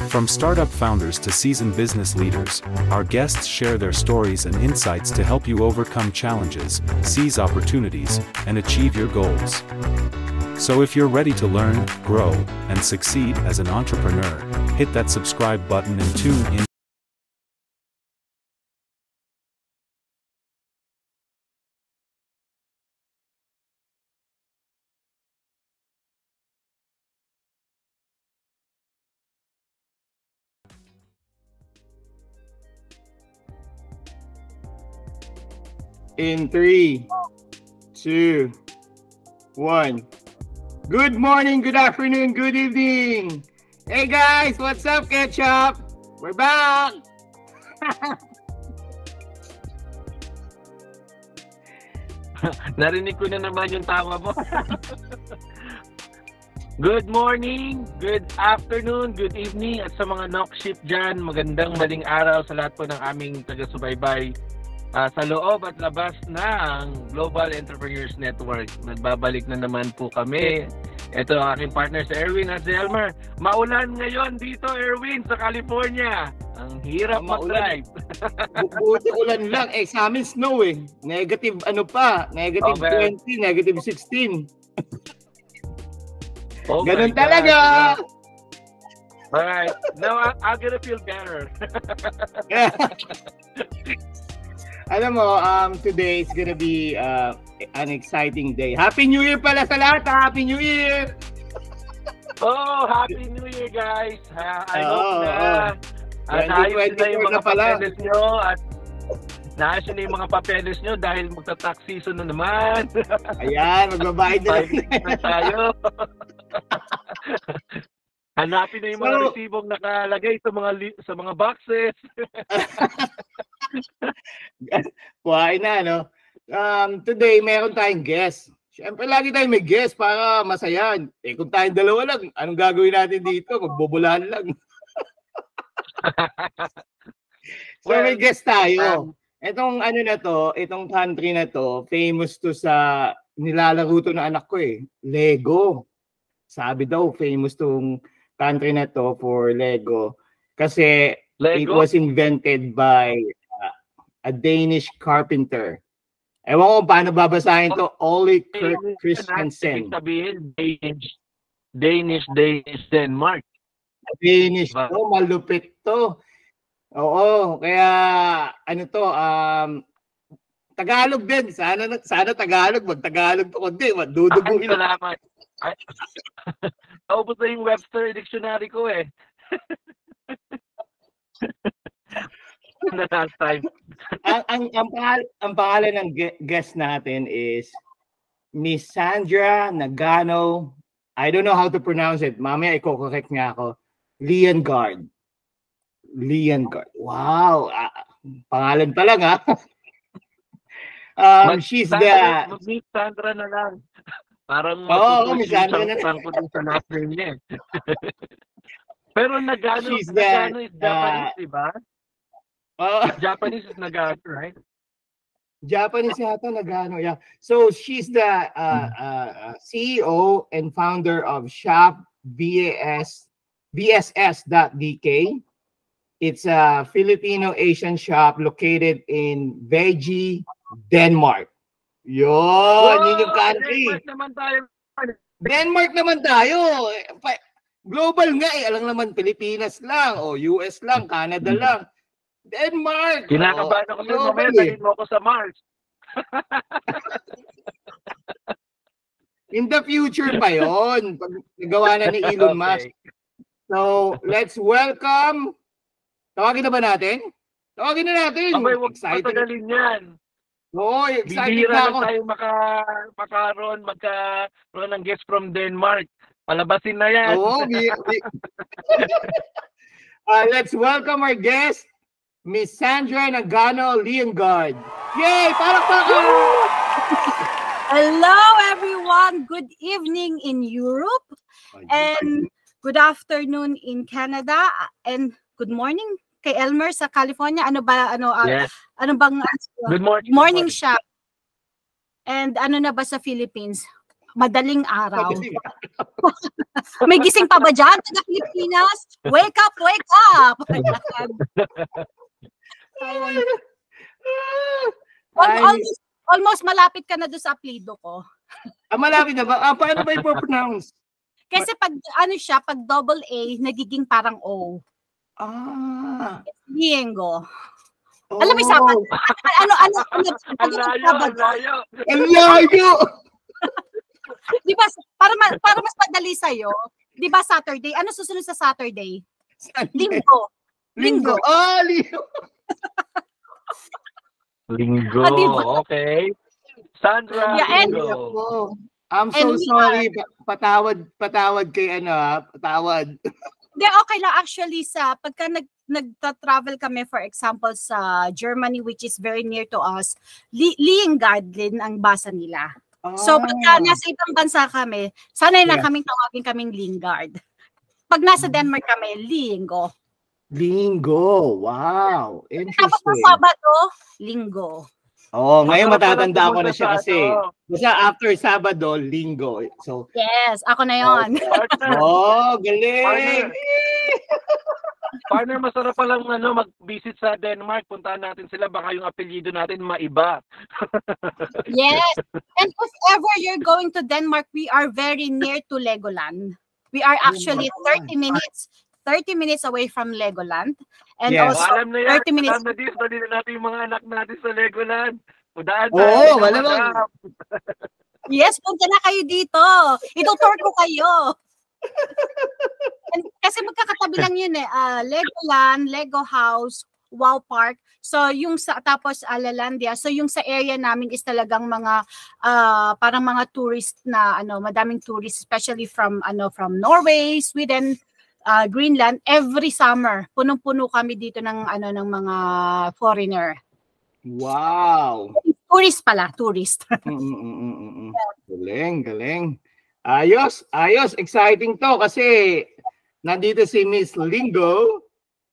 From startup founders to seasoned business leaders, our guests share their stories and insights to help you overcome challenges, seize opportunities, and achieve your goals. So if you're ready to learn, grow, and succeed as an entrepreneur, hit that subscribe button and tune in. In 3, 2, 1. Good morning, good afternoon, good evening. Hey guys, what's up, Ketchup? We're back. Narinig ko na naman yung tawa mo. Good morning, good afternoon, good evening at sa mga knockship dyan, magandang maling araw sa lahat po ng aming taga-subaybay sa loob at labas ng Global Entrepreneurs Network. Nagbabalik na naman po kami. Ito ang aking partner sa Erwin at si Elmer. Maulan ngayon dito, Erwin, sa California. Ang hirap mag-drive. Buti ulan lang. Sa amin snow eh. Negative Negative 20, negative 16. Oh ganun talaga. Alright. Now, I'm gonna feel better. Alam mo, today is gonna be an exciting day. Happy New Year pala sa lahat! Happy New Year! Oh, Happy New Year, guys! I hope na naayos na yung mga papeles nyo at naayos na yung mga papeles nyo dahil magta-tax season na naman. Ayan, magbabayad na tayo. Hanapin na yung mga resibong nakalagay sa mga boxes. Buhay na, no? Today, meron tayong guest. Siyempre, lagi tayong may guest para masaya. Kung tayong dalawa lang, anong gagawin natin dito? Magbubulahan lang. So, may guest tayo. Itong itong country na to, famous to sa nilalaro to ng anak ko eh. Lego. Sabi daw, famous tong country na to for Lego. Kasi Lego? It was invented by a Danish carpenter. Ewan ko paano babasahin to. Ole Kirk Christensen. Sabihin, Danish, Denmark. Danish to, malupit to. Oo, kaya Tagalog din. Sana Tagalog. Mag-Tagalog to kundi. Madudugong ina. Salamat. Naubos na yung Webster Dictionary ko eh. Last time. ang pangalan ng guest natin is Miss Sandra Nagano. I don't know how to pronounce it. Mamaya i-correct niya ako. Leongard. Wow. Pangalan pa lang ha. She's Sandra, Miss Sandra na lang. Parang Miss Sandra na lang. Sa last name niya. Pero Nagano is Japanese, diba? Japanese is Nagano, right? Japanese yata Nagano, yeah. So she's the CEO and founder of Shop BSS.dk. It's a Filipino-Asian shop located in Vejle, Denmark. Yun yung country. Denmark naman tayo. Global nga eh. Alam naman, Pilipinas lang, o US lang, Canada lang. Denmark! Kinakabahan ako sa mamaya, dalhin mo ako sa Mars. In the future pa yun. Pag nagawa na ni Elon Musk. So, let's welcome. Tawagin na ba natin? Tawagin na natin. Okay, huwag patagalin yan. Oo, excited na ako. Tayo magkaroon ng guest from Denmark. Palabasin na yan. Oo, let's welcome our guest, Miss Sandra Nagano Leongard. Yay! Palakpakan! Hello, everyone. Good evening in Europe and good afternoon in Canada and good morning kay Elmer sa California. Ano bang good morning morning siya? And ano na ba sa Philippines? madaling araw. May gising pa ba dyan, taga Pilipinas? Wake up, wake up! Almost malapit ka na doon sa apelido ko. Malapit na ba? Paano ba i-pronounce? Kasi pag ano siya, pag double A, nagiging parang O. Liengo. Alam mo Sabado? Ano? Ang layo. Ang layo! Di ba, para mas madali sa'yo, di ba Saturday? Ano susunod sa Saturday? Linggo. Linggo. Linggo. Diba? Okay. Sandra, Linggo. I'm so sorry. Patawad kay patawad. Hindi, okay lang. Actually, pagka nagta-travel kami, for example, sa Germany, which is very near to us, Liengard din ang basa nila. So, pagka nasa ibang bansa kami, sanay lang kaming tawagin kaming Liengard. Pag nasa Denmark kami, Liengo. Linggo. Wow. Interesting. Tapos sa Sabado, Linggo. Ngayon matatanda ko na siya kasi. Basta after Sabado, Linggo. So, yes, ako na yon. Galing. Partner, masarap palang mag-visit sa Denmark. Puntahan natin sila. Baka yung apelyido natin maiba. Yes. And if ever you're going to Denmark, we are very near to Legoland. We are actually 30 minutes away from Legoland. And also, alam na yan. 30 minutes. Alam na din. Dali na natin yung mga anak natin sa Legoland. Malamang. Yes, punta na kayo dito. Itutour ko kayo. And, kasi magkakatabi lang yun Legoland, Lego House, Wow Park. So yung tapos Lalandia. So yung sa area namin is talagang mga parang mga tourist na madaming tourists, especially from Norway, Sweden, Greenland. Every summer punong-puno kami dito ng mga foreigner. Wow. Tourist. Galing. Ayos. Exciting to kasi nandito si Miss Linggo.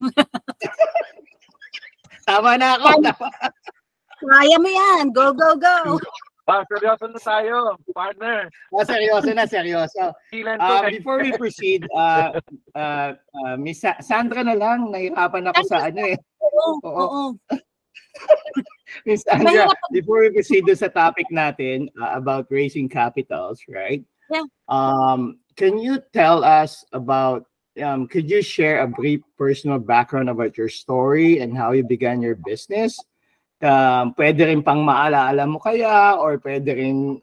Tama na ako. Kaya mo yan. Go. Seryoso na tayo, partner. Seryoso. Before we proceed, Miss Sandra na lang. Nahirapan ako sa Oo. Miss Sandra, before we proceed sa topic natin about raising capitals, right? Yeah. Can you tell us about, could you share a brief personal background about your story and how you began your business? Pwede rin pang maalaala mo kaya or pwede rin...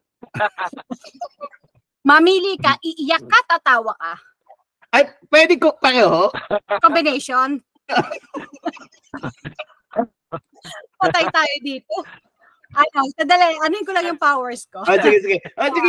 Mamili ka, iiyak ka, tatawa ka. Ay, pwede ko pareho? Combination. Patay tayo dito. Sadali, anuin ko lang yung powers ko. Sige.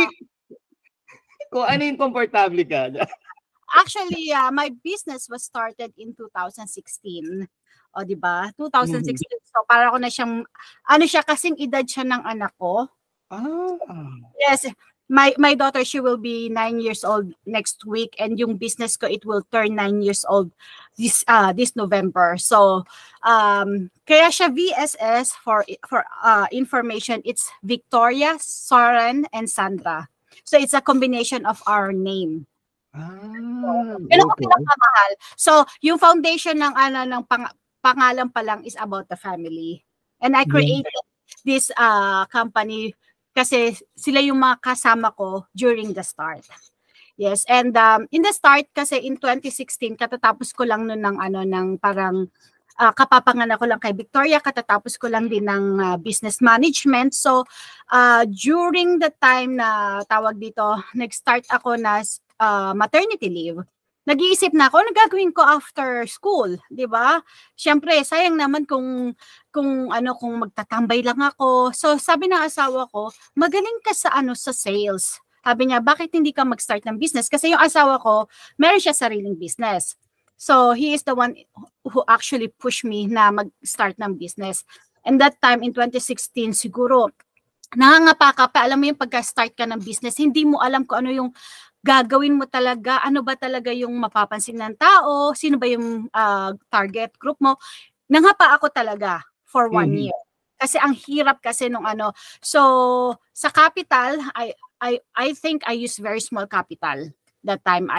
Kung ano yung komportable ka. Actually, my business was started in 2016. O, di ba? 2016. So, para ko na siyang, siya, kasing edad siya ng anak ko. Yes. My daughter, she will be 9 years old next week. And yung business ko, it will turn 9 years old this November. So, kaya siya VSS for information. It's Victoria, Soren, and Sandra. So, it's a combination of our name. Yun ang pinakamahal. So, yung foundation ng pangalan pa lang is about the family. And I created this company kasi sila yung mga kasama ko during the start. Yes, and in the start kasi in 2016 katatapos ko lang noon ng parang kapapanganak ko lang kay Victoria, katatapos ko lang din ng business management. So during the time na tawag dito, nag-start ako na maternity leave. Nag-iisip na ako, ano gagawin ko after school, 'di ba? Syempre, sayang naman kung magtatambay lang ako. So, sabi ng asawa ko, magaling ka sa sa sales. Sabi niya, bakit hindi ka mag-start ng business? Kasi yung asawa ko, meron siya sariling business. So, he is the one who actually pushed me na mag-start ng business. And that time in 2016 siguro nangangapa ka pa, alam mo yung pagka-start ka ng business, hindi mo alam kung ano yung gagawin mo talaga, ano ba talaga yung mapapansin ng tao, sino ba yung target group mo. Nangapa ako talaga for 1 year. Kasi ang hirap kasi nung ano. So sa capital, I think I used very small capital that time.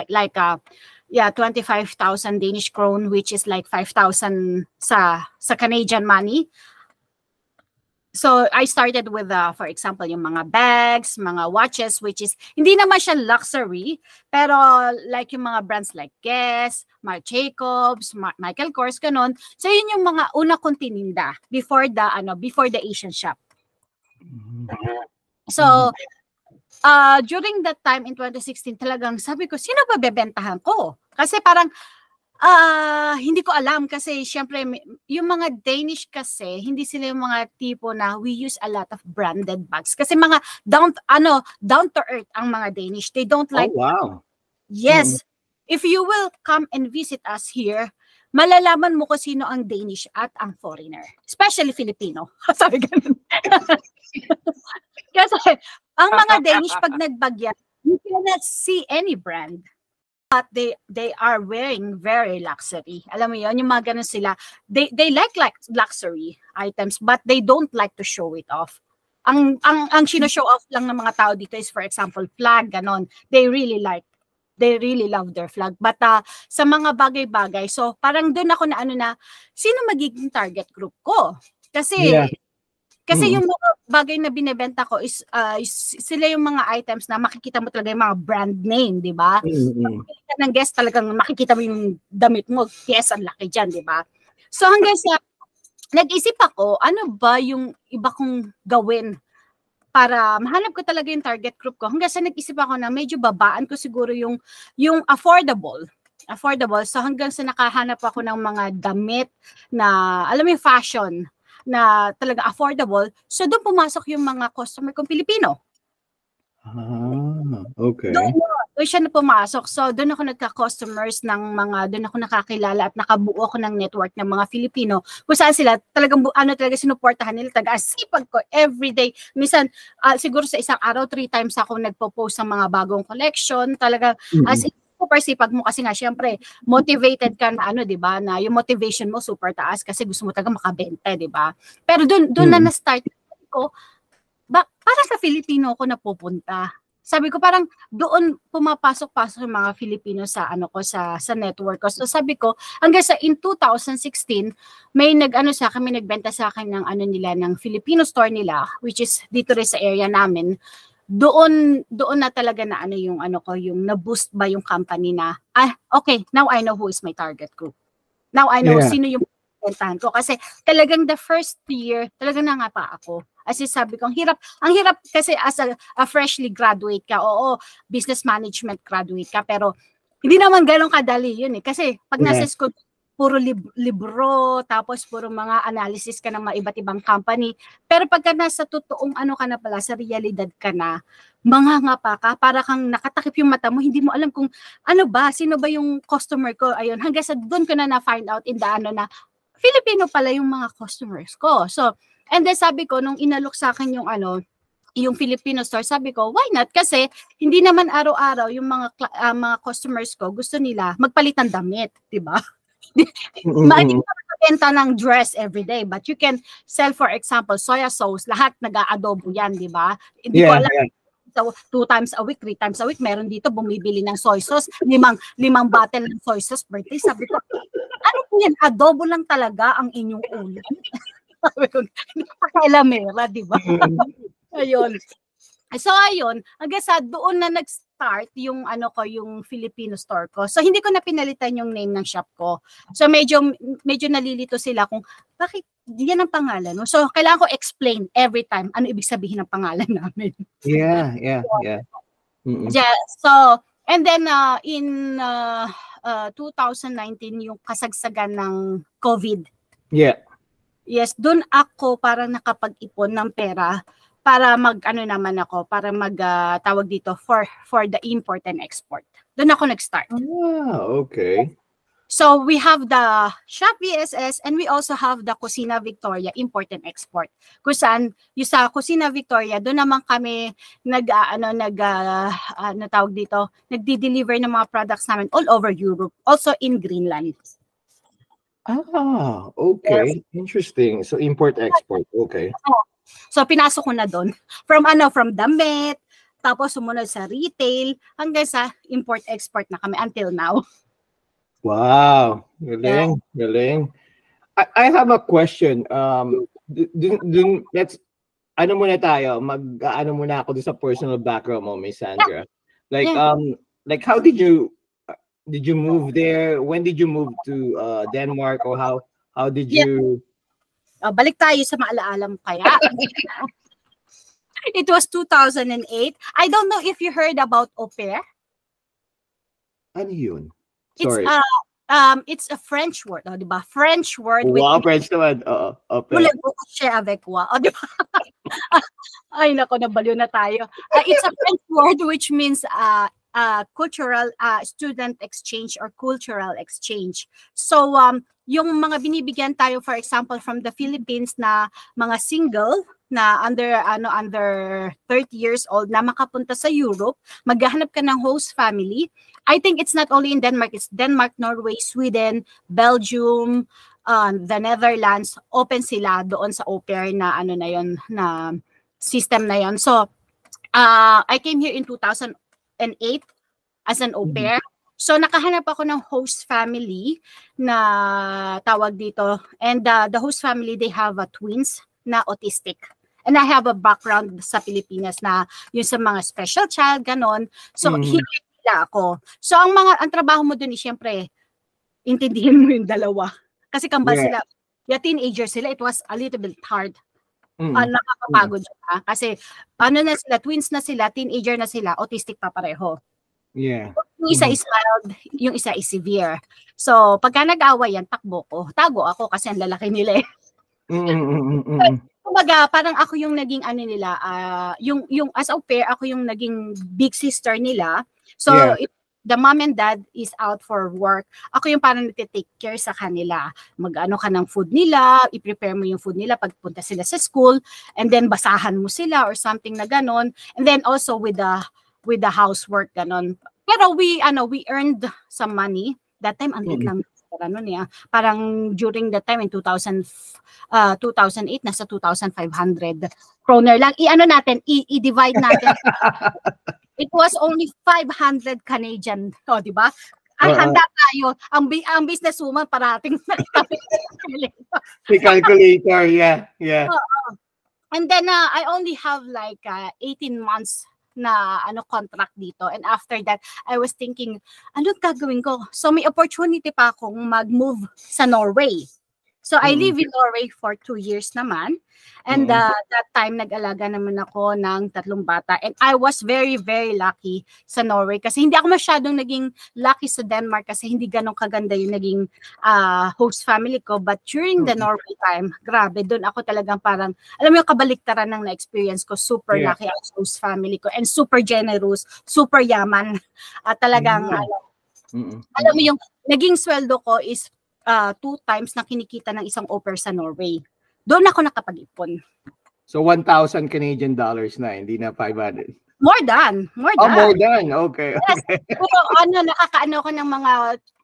25,000 Danish krone, which is like 5,000 sa Canadian money. So I started with, for example, yung mga bags, mga watches, which is, hindi naman siya luxury, pero like yung mga brands like Guess, Marc Jacobs, Michael Kors, ganun. So yun yung mga una kong tininda before the Asian shop. So during that time in 2016, talagang sabi ko, sino ba bebentahan ko? Kasi parang, hindi ko alam kasi syempre yung mga Danish kasi hindi sila yung mga tipo na we use a lot of branded bags kasi mga down to earth ang mga Danish. They don't like Yes. If you will come and visit us here, malalaman mo kung sino ang Danish at ang foreigner, especially Filipino. Sabi ganun. Kasi ang mga Danish pag nagbagya, you cannot see any brand. But they are wearing very luxury. Alam mo yun, yung mga ganun sila. They like luxury items, but they don't like to show it off. Ang sino-show off lang ng mga tao dito is, for example, flag, ganon. They really love their flag. But sa mga bagay-bagay, so parang doon ako na sino magiging target group ko? Kasi yung mga bagay na binebenta ko is sila yung mga items na makikita mo talaga yung mga brand name, di ba? Makikita ng Guess talagang makikita mo yung damit mo, Guess ang laki dyan, di ba? So hanggang sa nag-isip ako, ano ba yung iba kong gawin para mahanap ko talaga yung target group ko. Hanggang sa nag-isip ako na medyo babaan ko siguro yung affordable. So hanggang sa nakahanap ako ng mga damit na, alam mo yung fashion, na talaga affordable. So doon pumasok yung mga customer kong Pilipino. Okay. Doon siya na pumasok. So doon ako nagka-customers doon ako nakakilala at nakabuo ako ng network ng mga Filipino kung saan sila talagang sinuportahan nila, taga-sipag ko everyday. Minsan siguro sa isang araw 3 times ako nagpo-post ng mga bagong collection. Talagang as super sipag mo kasi nga syempre motivated ka na di ba, na yung motivation mo super taas kasi gusto mo talaga makabenta, di ba? Pero doon na na-start ko, para sa Filipino ko napupunta. Sabi ko parang doon pumapasok-pasok yung mga Filipino sa sa network ko. So sabi ko hanggang sa in 2016 may nagbenta sa akin ng nila ng Filipino store nila, which is dito rin sa area namin. Doon na talaga na yung na-boost ba yung company na, okay, now I know who is my target group. Now I know sino yung bentahan ko. Kasi talagang the first year, talagang nangapa ako. As sabi ko, ang hirap kasi as a freshly graduate ka, business management graduate ka, pero hindi naman ganun kadali yun eh. Kasi pag nasa school, puro libro, tapos puro mga analysis ka ng mga iba't ibang company. Pero pagka nasa totoong ka na pala, sa realidad ka na, mangangapa ka, para kang nakatakip yung mata mo, hindi mo alam kung sino ba yung customer ko. Ayun, hanggang sa doon ko na na-find out in the na Filipino pala yung mga customers ko. So, and then sabi ko, nung inalok sa akin yung Filipino store, sabi ko, why not? Kasi hindi naman araw-araw yung mga customers ko gusto nila magpalitan damit, di ba? Hindi ka makabenta ng dress everyday, but you can sell, for example, soya sauce. Lahat nag-aadobo yan, di ba? Hindi ko alam. So, 2 times a week, 3 times a week, meron dito bumibili ng soy sauce, 5 bottle ng soy sauce birthday. Sabi ko, ano po yan? Adobo lang talaga ang inyong ulam. Sabi ko, napakailamera, di ba? Ayun. So ayun, hanggang sa doon na nag-start yung yung Filipino store ko. So hindi ko na pinalitan yung name ng shop ko. So medyo nalilito sila kung bakit yan ang pangalan. No? So kailangan ko explain every time ano ibig sabihin ng pangalan namin. Yeah. Yeah, so and then in 2019 yung kasagsagan ng COVID. Yeah. Yes, doon ako parang nakapag-ipon ng pera para tawag dito for the import and export. Doon ako nag-start. Okay. So we have the Shop VSS and we also have the Kusina Victoria import and export. Kung saan yung sa Kusina Victoria, doon naman kami nagdi-deliver ng mga products namin all over Europe, also in Greenland. Okay. Interesting. So import-export. Okay. So pinasok ko na doon. From damit, tapos sumunod sa retail, hanggang sa import-export na kami until now. Wow. Galing. Galing. I have a question. Let's ano muna tayo, ano muna ako sa personal background mo, Miss Sandra. Like like how did you move there? When did you move to Denmark, or how did you balik tayo sa maalaala mo kaya. It was 2008. I don't know if you heard about au pair. Ano yun? Sorry. It's a French word, di ba? French word. Wow, French naman. Au pair. Avec moi, di ba? Ay, nako, nabaliw na tayo. It's a French word which means cultural student exchange or cultural exchange. So, yung mga binibigyan tayo, for example, from the Philippines na mga single na under 30 years old na makapunta sa Europe, maghahanap ka ng host family. I think it's not only in Denmark, it's Denmark, Norway, Sweden, Belgium, the Netherlands. Open sila doon sa au pair na na system na yon. So, I came here in 2008 as an au pair. So, nakahanap ako ng host family na tawag dito. And the host family, they have twins na autistic. And I have a background sa Pilipinas na yung sa mga special child, ganon. So, hinila ako. So, ang trabaho mo dun is, syempre, intindihin mo yung dalawa. Kasi kambal sila. Yeah, teenager sila. It was a little bit hard. Nakakapagod siya. Kasi, na sila, twins na sila, teenager na sila, autistic pa pareho. Yeah. Yung isa is mild, yung isa is severe. So, pagka nag-away yan, takbo ko. Tago ako kasi ang lalaki nila eh. Kumbaga, parang ako yung naging nila, yung as au pair, ako yung naging big sister nila. So, if the mom and dad is out for work, ako yung parang nag-take care sa kanila. Mag-ano ka ng food nila, i-prepare mo yung food nila pagpunta sila sa school, and then basahan mo sila or something na ganon. And then also with the housework, ganon. Pero we earned some money. That time, ang liit lang. Parang during that time in 2008, nasa 2,500 kroner lang. I-divide natin. It was only 500 Canadian. O, di ba? Ay, handa tayo. Ang businesswoman parating. The calculator, yeah. And then, I only have like 18 months na contract dito, and after that I was thinking, anong gagawin ko? So may opportunity pa akong mag-move sa Norway. So I live in Norway for 2 years naman, and that time nag-alaga naman ako ng 3 bata, and I was very very lucky sa Norway kasi hindi ako masyadong naging lucky sa Denmark kasi hindi ganong kaganda yung naging host family ko, but during the Norway time, grabe, doon ako talagang parang, alam mo yung kabaliktaran ng na-experience ko, super lucky ang host family ko, and super generous, super yaman, at talagang alam mo yung naging sweldo ko is 2 times na kinikita ng isang au pair sa Norway. Doon ako nakapag-ipon. So 1,000 Canadian dollars na, hindi na 500. More than. More than. Okay. Yes. Pero nakakaano ko ng mga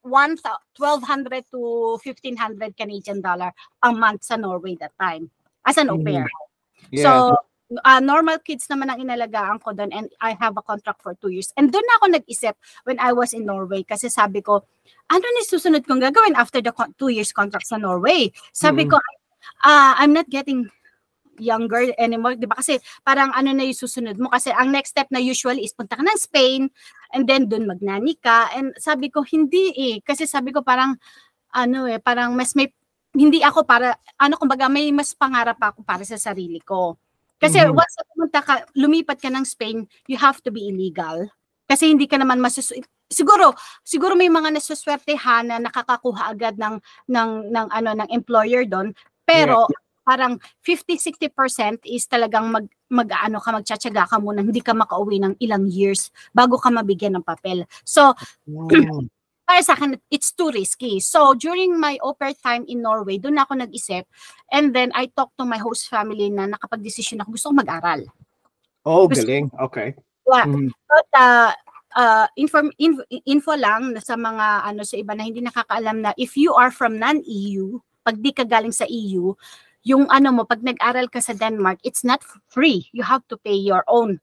1,200 to 1,500 Canadian dollar a month sa Norway that time as an au pair. Yeah. So normal kids naman ang inalagaan ko doon, and I have a contract for 2 years. And doon ako nag-isip when I was in Norway kasi sabi ko, ano na susunod kong gagawin after the 2 years contract sa Norway? Sabi ko, I'm not getting younger anymore, di ba? Kasi parang ano na yung susunod mo? Kasi ang next step na usually is punta ka ng Spain, and then doon magnani ka. And sabi ko, hindi kasi sabi ko parang, parang mas may, hindi ako para, kumbaga may mas pangarap ako para sa sarili ko. Kasi once lumipat ka ng Spain, you have to be illegal. Kasi hindi ka naman siguro may mga nasuswertehan na nakakakuha agad ng employer doon, pero parang 50-60% is talagang magtsatsaga ka muna, hindi ka makauwi ng ilang years bago ka mabigyan ng papel. So para sa akin, it's too risky. So during my au pair time in Norway, doon ako nag-isip, and then I talked to my host family na nakapag-desisyon ako, gusto ko mag-aral. Oh, galing. Okay. But info lang na sa mga sa iba na hindi nakakaalam na if you are from non-EU, pag di ka galing sa EU, yung pag nag-aral ka sa Denmark, it's not free. You have to pay your own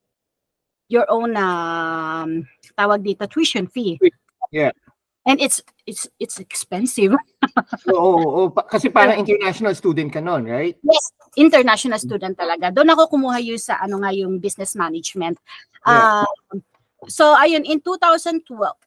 tawag dito, tuition fee. Yeah. And it's expensive. Kasi parang international student ka nun, right? Yes, international student talaga. Doon ako kumuha yung sa yung business management. So ayun, in 2012,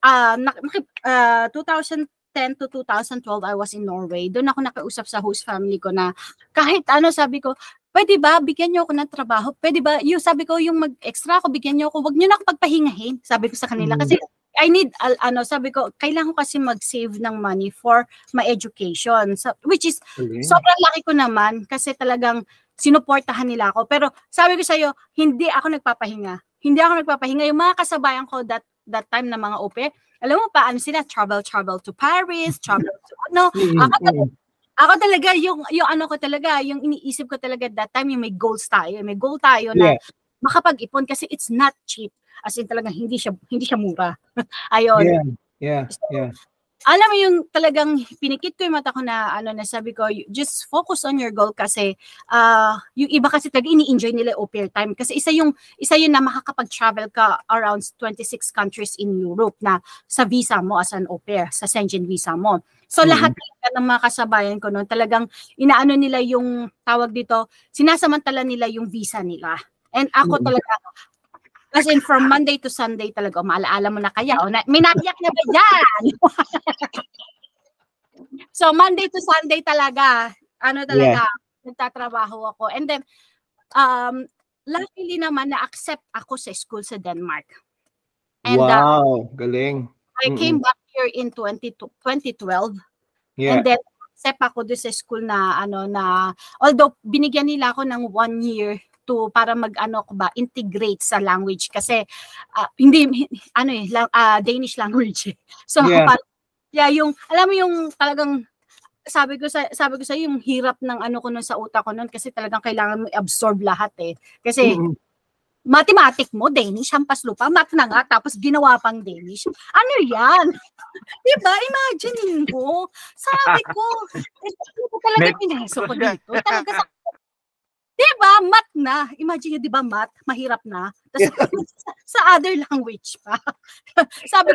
2010 to 2012, I was in Norway. Doon ako nakausap sa host family ko na kahit sabi ko, pwede ba bigyan niyo ako ng trabaho? Pwede ba, sabi ko, yung mag-extra ako, bigyan niyo ako, wag niyo na ako pagpahingahin. Sabi ko sa kanila kasi I need, sabi ko, kailangan ko kasi mag-save ng money for my education. So, which is, sobrang laki ko naman kasi talagang sinuportahan nila ako. Pero sabi ko sa'yo, hindi ako nagpapahinga. Hindi ako nagpapahinga. Yung mga kasabayan ko that time na mga OPE, alam mo pa, sila, travel to Paris, travel to, ako talaga, yung ko talaga, yung iniisip ko talaga that time, yung may goal tayo na makapag-ipon kasi it's not cheap. As in talagang hindi siya mura. Ayun. Yeah. Alam mo yung talagang pinikit ko yung mata ko na sabi ko, just focus on your goal kasi yung iba kasi talaga ini-enjoy nila au pair time kasi isa yun na makakapag-travel ka around 26 countries in Europe na sa visa mo as an au pair, sa Schengen visa mo. So lahat ng mga kasabayan ko noon talagang inaano nila yung tawag dito, sinasamantala nila yung visa nila. And ako talaga, as in from Monday to Sunday talaga, maalaala mo na kaya, may naiyak na ba dyan? So Monday to Sunday talaga, nagtatrabaho ako. And then, luckily naman na-accept ako sa school sa Denmark. And, wow, galing. I came back here in 2012. Yeah. And then, accept ako doon sa school na, although binigyan nila ako ng 1 year para integrate sa language kasi Danish language. So yung alam mo yung talagang sabi ko sa yung hirap ng ko nun sa utak ko nun kasi talagang kailangan mo i-absorb lahat kasi mathematic mo Danish hampas lupa, math na nga tapos ginawa pang Danish. Ano yan? Diba? Imagine mo. Sabi ko, talaga pinahiso ko dito. Talaga diba, math na. Imagine nyo, diba, math, mahirap na. Tapos, sa other language pa. Sabi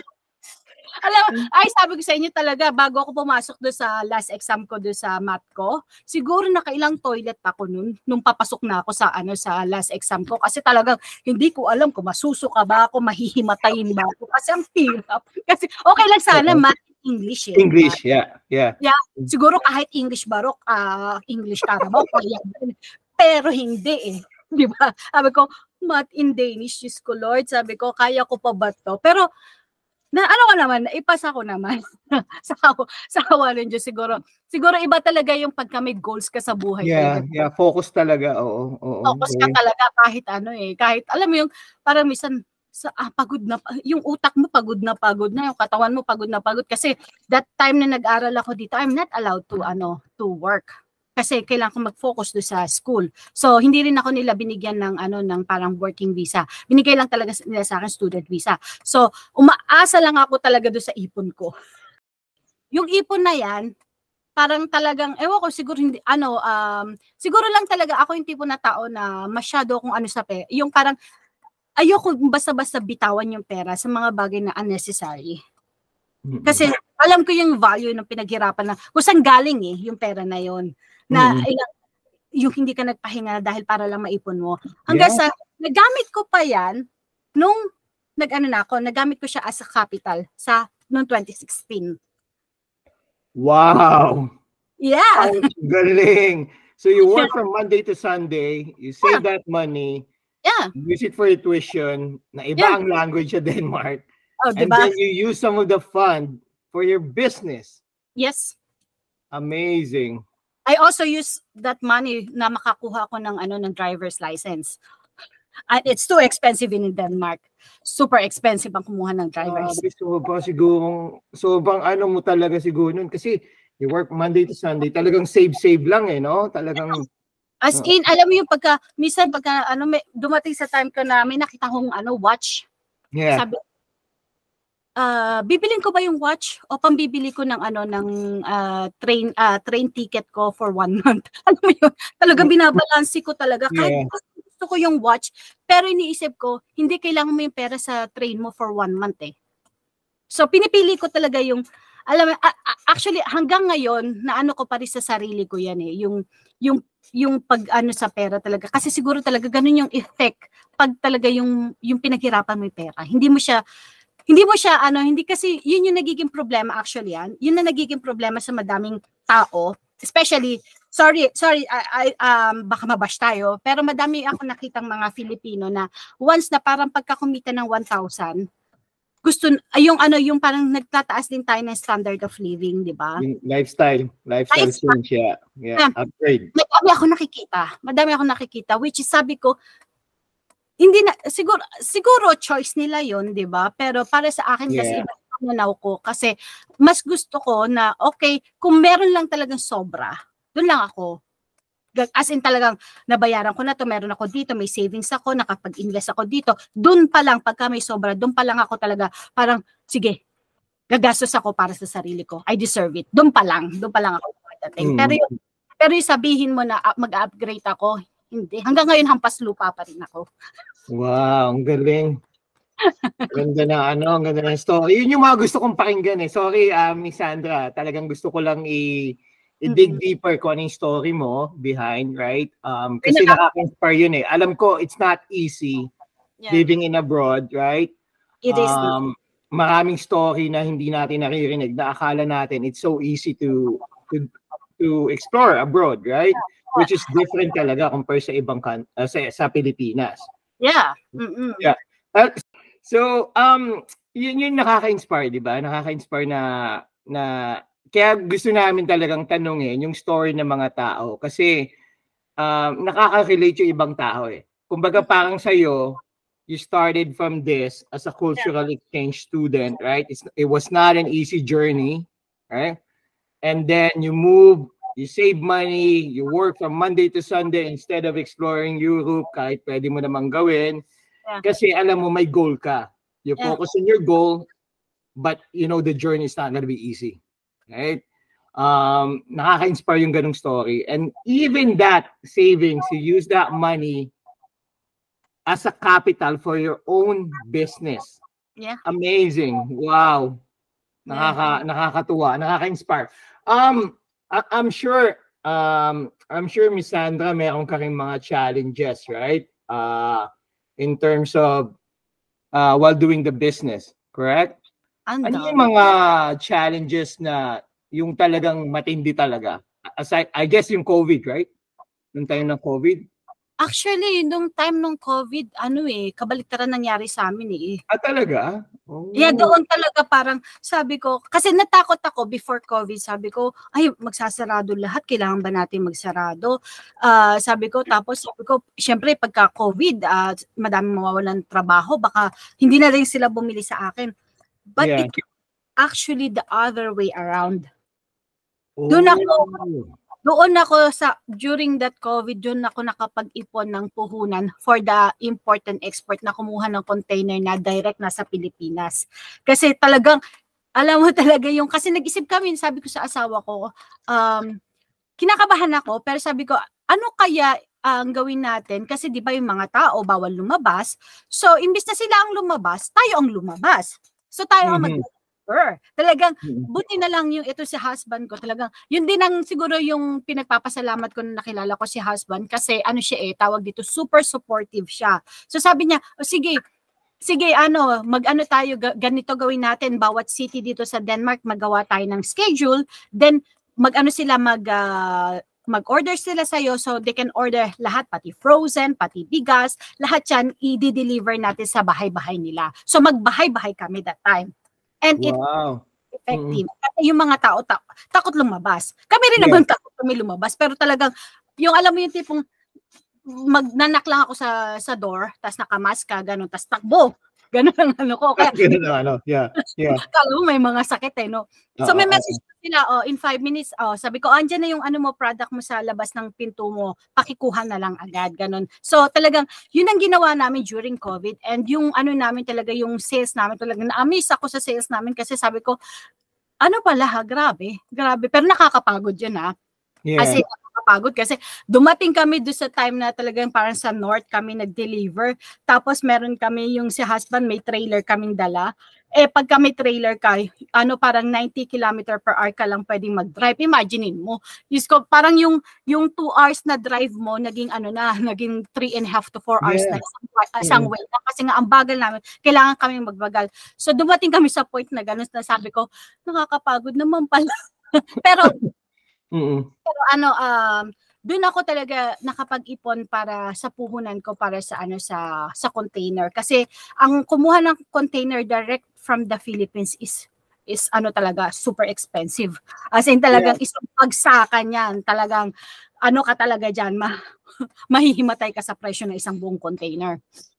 ko sa inyo talaga, bago ako pumasok doon sa last exam ko doon sa math ko, siguro nakailang toilet ako nung papasok na ako sa last exam ko. Kasi talagang, hindi ko alam kung masusuka ba ako, mahihimatayin ba ako. Kasi ang hirap. Kasi, okay lang sana, math, English English, yeah. Siguro kahit English Barok, English Carabao, pero hindi Di ba? Sabi ko, math in Danish, Diyos ko Lord, sabi ko, kaya ko pa ba to? Pero, naipasa ko naman. sa kawalan Diyos siguro. Siguro iba talaga yung pagka may goals ka sa buhay. Yeah, focus talaga, oo. Focus ka talaga kahit kahit alam mo yung, parang minsan, pagod na, yung utak mo pagod na, yung katawan mo pagod na kasi that time na nag-aral ako dito, I'm not allowed to work kasi kailangan ko mag-focus do sa school. So hindi rin ako nila binigyan ng parang working visa. Binigay lang talaga nila sa akin student visa. So umaasa lang ako talaga do sa ipon ko. Yung ipon na yan, parang talagang ewan ko siguro hindi siguro lang talaga ako yung tipo na tao na masyado akong yung parang ayoko basta-basta bitawan yung pera sa mga bagay na unnecessary. Kasi alam ko yung value ng pinaghirapan na kung saan galing yung pera na yon na yung hindi ka nagpahinga dahil para lang maipon mo. Hanggang sa nagamit ko pa yan nung nagamit ko siya as a capital noong 2016. Wow! Yeah! Galing! So you work from Monday to Sunday, you save that money, use it for your tuition, na iba ang language sa Denmark. Oh, and diba? then you use some of the fund for your business. Yes. Amazing. I also use that money na makakuha ko ng driver's license. And it's too expensive in Denmark. Super expensive ang kumuha ng driver's. Sobrang mo talaga siguro nun kasi you work Monday to Sunday, talagang save lang no? Talagang as in, alam mo yung minsan pagka dumating sa time ko na may nakita kong watch. Yeah. Sabi, bibilin ko ba yung watch o pambibili ko ng train ticket ko for 1 month? Alam mo yun, talagang binabalansi ko talaga. Kahit gusto ko yung watch, pero iniisip ko, hindi kailangan mo yung pera sa train mo for 1 month eh. So, pinipili ko talaga yung, alam mo, actually, hanggang ngayon, naano ko pa rin sa sarili ko yan eh, yung pag-ano sa pera talaga. Kasi siguro talaga ganun yung effect pag talaga yung pinaghirapan mo yung pera. Hindi kasi, yun yung nagiging problema actually yan. Yun na nagiging problema sa madaming tao, especially, sorry, baka mabash tayo, pero madami ako nakitang mga Filipino na once na parang pagkakumita ng 1,000, yung parang nagtataas din tayo ng standard of living, di ba? Lifestyle change, yeah. Upgrade. Madami ako nakikita, which is sabi ko, hindi na, siguro choice nila yun, di ba? Pero para sa akin kasi iba ang nanaw ko, kasi mas gusto ko na, okay, kung meron lang talagang sobra, doon lang ako. As in talagang nabayaran ko na to, meron ako dito, may savings ako, nakapag-invest ako dito. Doon pa lang, pagka may sobra, doon pa lang ako talaga, parang, sige, gagastos ako para sa sarili ko. I deserve it. Doon pa lang ako pagdating. Pero yung sabihin mo na mag-upgrade ako, hindi. Hanggang ngayon, hampas lupa pa rin ako. Wow, ang galing. Ganda na ang ganda ng story. Yun yung mga gusto kong pakinggan eh. Sorry, Miss Sandra, talagang gusto ko lang i-dig deeper kung ano yung story mo behind, right? Kasi nakaka-inspire yun eh. Alam ko, it's not easy living in abroad, right? It is. Maraming story na hindi natin naririnig na akala natin it's so easy to explore abroad, right? Which is different talaga compared sa ibang sa Pilipinas. Yeah. Yeah. So, yun nakaka-inspire, di ba? Nakaka-inspire na kaya gusto namin talagang tanungin yung story ng mga tao kasi nakaka-relate yung ibang tao eh. Kumbaga parang sa'yo, you started from this as a cultural exchange student, right? It was not an easy journey, right? And then you move, you save money, you work from Monday to Sunday instead of exploring Europe, kahit pwede mo namang gawin. Kasi alam mo, may goal ka. You focus on your goal, but you know the journey is not gonna be easy. Right? Nakaka-inspire yung ganung story. And even that savings, you use that money as a capital for your own business. Yeah. Amazing. Wow. Nakakatuwa, nakaka-inspire. I'm sure Miss Sandra, meron ka ring mga challenges, right? In terms of while doing the business, correct? Ano yung mga challenges na yung talagang matindi talaga? Aside, I guess yung COVID, right? Nung time ng COVID? Actually, nung time ng COVID, kabaliktaran nangyari sa amin eh. Talaga? Oh. Yeah, doon talaga parang sabi ko, kasi natakot ako before COVID, sabi ko, ay, magsasarado lahat, kailangan ba natin magsarado? Sabi ko, syempre pagka COVID, madaming mawawalan trabaho, baka hindi na rin sila bumili sa akin. But it actually the other way around. Doon ako during that COVID, doon ako nakapag-ipon ng puhunan for the import and export na kumuha ng container na direct nasa Pilipinas. Kasi talagang, alam mo talaga kasi nag-isip kami, sabi ko sa asawa ko, kinakabahan ako, pero sabi ko, ano kaya ang gawin natin? Kasi di ba yung mga tao, bawal lumabas. So, imbis na sila ang lumabas, tayo ang lumabas. So, tayo ang talagang, buti na lang yung ito si husband ko. Talagang, yun din ang siguro yung pinagpapasalamat ko na nakilala ko si husband kasi tawag dito, super supportive siya. So sabi niya, sige, tayo, ganito gawin natin, bawat city dito sa Denmark, magawa tayo ng schedule, then mag-order sila sa'yo so they can order lahat, pati frozen, pati bigas, lahat yan, i-deliver natin sa bahay-bahay nila. So magbahay-bahay kami that time. And it's effective. Kasi yung mga tao takot lumabas. Kami rin naman takot kami lumabas. Pero talagang, yung alam mo yung tipong magnanak lang ako sa door, tas nakamask ka, ganun, tas takbo. Ganun ang ano ko. Kaya, yeah. Kala mo may mga sakit no. So may message sila, in 5 minutes, sabi ko, andyan na yung ano mo, product mo sa labas ng pinto mo, pakikuha na lang agad, ganun. So talagang, yun ang ginawa namin during COVID, and yung ano namin talaga, yung sales namin talaga, na-amaze ako sa sales namin kasi sabi ko, ano pala grabe, pero nakakapagod yun Yeah. Kasi nakakapagod kasi dumating kami doon sa time na talagang parang sa north kami nag-deliver. Tapos meron kami yung si husband, may trailer kaming dala. Pag kami trailer ka, parang 90 km per hour ka lang pwedeng mag-drive. Imaginein mo. Parang yung 2 hours na drive mo, naging naging 3.5 to 4 hours na isang way. Kasi nga ang bagal namin, kailangan kami magbagal. So dumating kami sa point na gano'n na sabi ko, nakakapagod naman pala. Pero doon ako talaga nakapag-ipon para sa puhunan ko para sa sa container kasi ang kumuha ng container direct from the Philippines is talaga super expensive. As in talagang isang pagsakan yan, talagang ka talaga diyan, mahihimatay ka sa presyo ng isang buong container.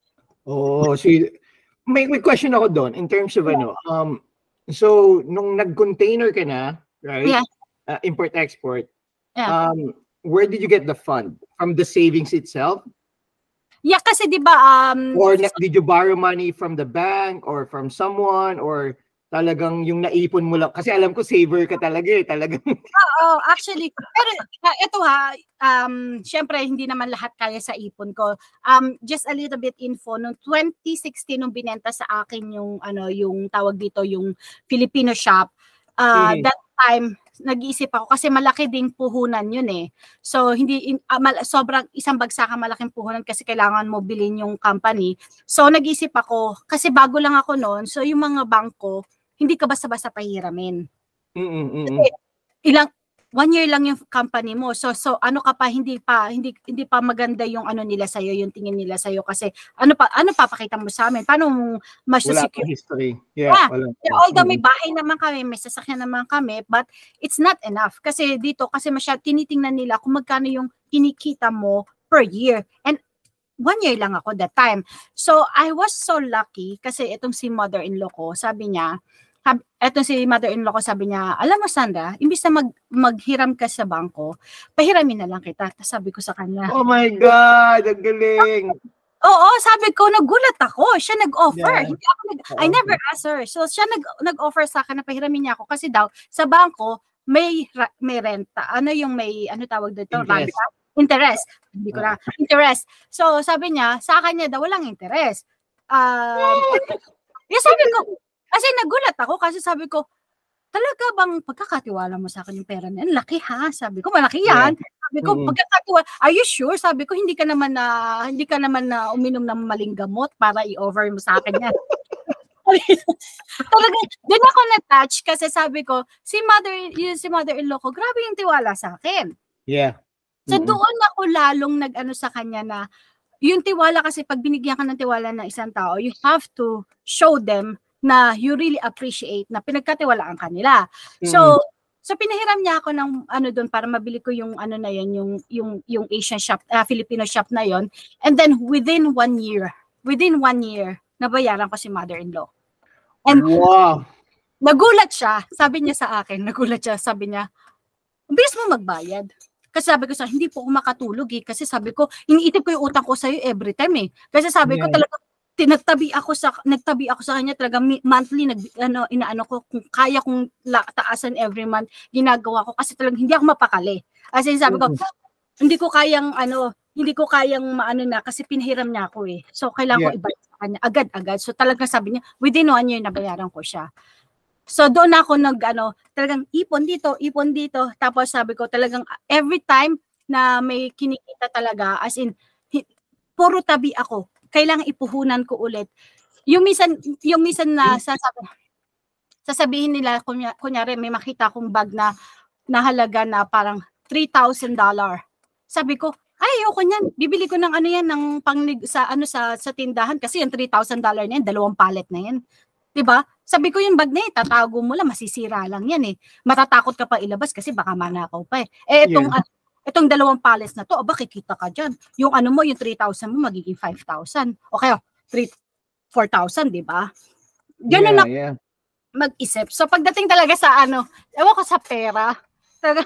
May question ako doon in terms of so nung nag-container ka na, right? Yeah. Import-export. Where did you get the fund? From the savings itself? Yeah, kasi 'di ba or did you borrow money from the bank or from someone or talagang yung naipon mo lang? Kasi alam ko saver ka talaga talagang. Actually, pero ito syempre hindi naman lahat kaya sa ipon ko. Just a little bit info, noong 2016 nung binenta sa akin yung yung tawag dito yung Filipino shop. That time nag-iisip ako kasi malaki ding puhunan yun So hindi sobrang isang bagsakan malaking puhunan kasi kailangan mo bilhin yung company. So nag-iisip ako kasi bago lang ako noon. So yung mga bangko hindi ka basta-basta pahiramin. Kasi 1 year lang yung company mo. So ka pa hindi pa maganda yung nila sa iyo, yung tingin nila sa iyo kasi ano papakita mo sa amin? Paano mo ma-secure? Wala history. Although may bahay naman kami, may sasakyan naman kami, but it's not enough kasi dito kasi tinitingnan nila kung magkano yung kinikita mo per year. And 1 year lang ako that time. So I was so lucky kasi itong si mother-in-law ko, sabi niya, alam mo Sandra, imbis na maghiram ka sa bangko, pahiramin na lang kita. Tapos sabi ko sa kanya, oh my God, ang galing. Oo, sabi ko, nagulat ako. Siya nag-offer. Hindi ako I never asked her. So siya nag-offer sa akin na pahiramin niya ako kasi daw sa bangko may renta. May tawag dito? Interest. Hindi ko na. Interest. So sabi niya, sa akin niya daw walang interest. Sabi ko, kasi nagulat ako kasi sabi ko, talaga bang pagkakatiwala mo sa akin yung pera niyan? Laki sabi ko, malaki yan. Sabi ko, pagkakatiwala, are you sure? Sabi ko, hindi ka naman na uminom ng maling gamot para i-over mo sa akin yan. Talaga, din ako na-touch kasi sabi ko, si mother-in-law ko, grabe yung tiwala sa akin. Yeah. So doon ako lalong nag-ano sa kanya na, yung tiwala kasi pag binigyan ka ng tiwala ng isang tao, you have to show them na you really appreciate na pinagkatiwalaan ka nila. So pinahiram niya ako ng doon para mabili ko yung na yun, yung Asian shop, Filipino shop na yon. And then within 1 year, nabayaran ko si mother-in-law. And wow. Nagulat siya, sabi niya, sabi niya, bilis mo magbayad. Kasi sabi ko hindi po ako makatulog kasi sabi ko, iniitip ko yung utang ko sa'yo every time Kasi sabi ko talaga, nagtabi ako sa kanya talaga monthly inaano ko kung kaya kong taasan every month ginagawa ko kasi talagang hindi ako mapakali. As in sabi ko hindi ko kayang maano na kasi pinahiram niya ako So kailangan ko ibayad sa kanya agad-agad. So talagang sabi niya within 1 year nabayaran ko siya. So doon ako talagang ipon dito. Tapos sabi ko talagang every time na may kinikita talaga as in puro tabi ako. Kailangan ipuhunan ko ulit. Yung minsan na sasabihin nila, kunyari may makita akong bag na halaga na parang $3,000. Sabi ko, ayoko niyan. Bibili ko ng ng sa tindahan kasi yung $3,000 na yan, 2 pallet na yan. 'Di ba? Sabi ko yung bag na tatago mo lang, masisira lang yan Matatakot ka pa ilabas kasi baka manakaw pa itong 2 pallets na to, kikita ka dyan. Yung mo, yung 3,000 mo, magiging 5,000. Okay, 4,000, di ba? Ganun na mag-isip. So pagdating talaga sa ewan ko sa pera, talaga,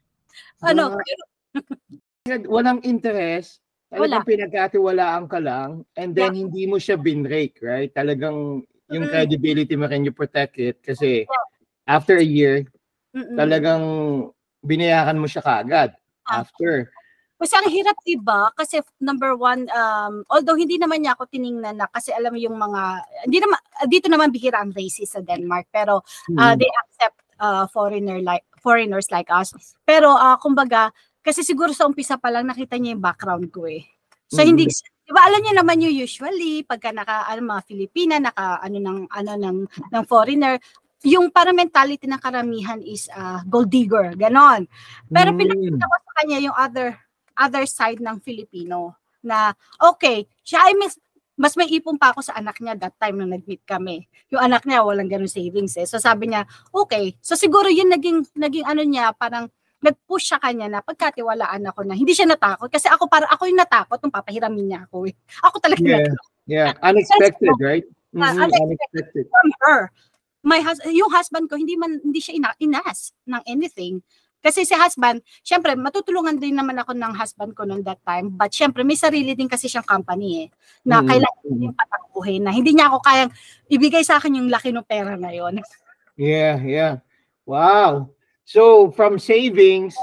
walang interest, talagang pinagkatiwalaan ka lang, and then hindi mo siya binrake, right? Talagang yung credibility mo rin, you protect it kasi after a year, talagang binayaran mo siya kaagad after. Kasi ang hirap, diba? Kasi number one, although hindi naman niya ako tiningnan na kasi alam mo yung mga, hindi naman, dito naman bihira ang racist sa Denmark, pero they accept foreigners like us. Pero kumbaga, kasi siguro sa umpisa pa lang nakita niya yung background ko eh. So hindi, diba alam niya naman yung usually, pagka mga Filipina, ng foreigner, yung parang mentality ng karamihan is gold digger, ganon. Pero pinakita ko sa kanya yung other side ng Filipino na okay, siya ay mas may ipon pa ako sa anak niya that time nung nag-meet kami. Yung anak niya walang ganun savings eh. So sabi niya, okay. So siguro yun naging niya, parang nag-push siya kanya na pagkatiwalaan ako na hindi siya natakot kasi ako yung natakot nung papahiramin niya ako eh. Ako talaga natakot. Yeah, unexpected, right? Unexpected from her. Yung husband ko hindi siya inas ng anything. Kasi si husband, syempre, matutulungan din naman ako ng husband ko noong that time. But syempre, may sarili din kasi siyang company eh. Na kailangan yung patakbuhin na hindi niya ako kayang ibigay sa akin yung laki ng pera na yon. Yeah. Wow. So, from savings,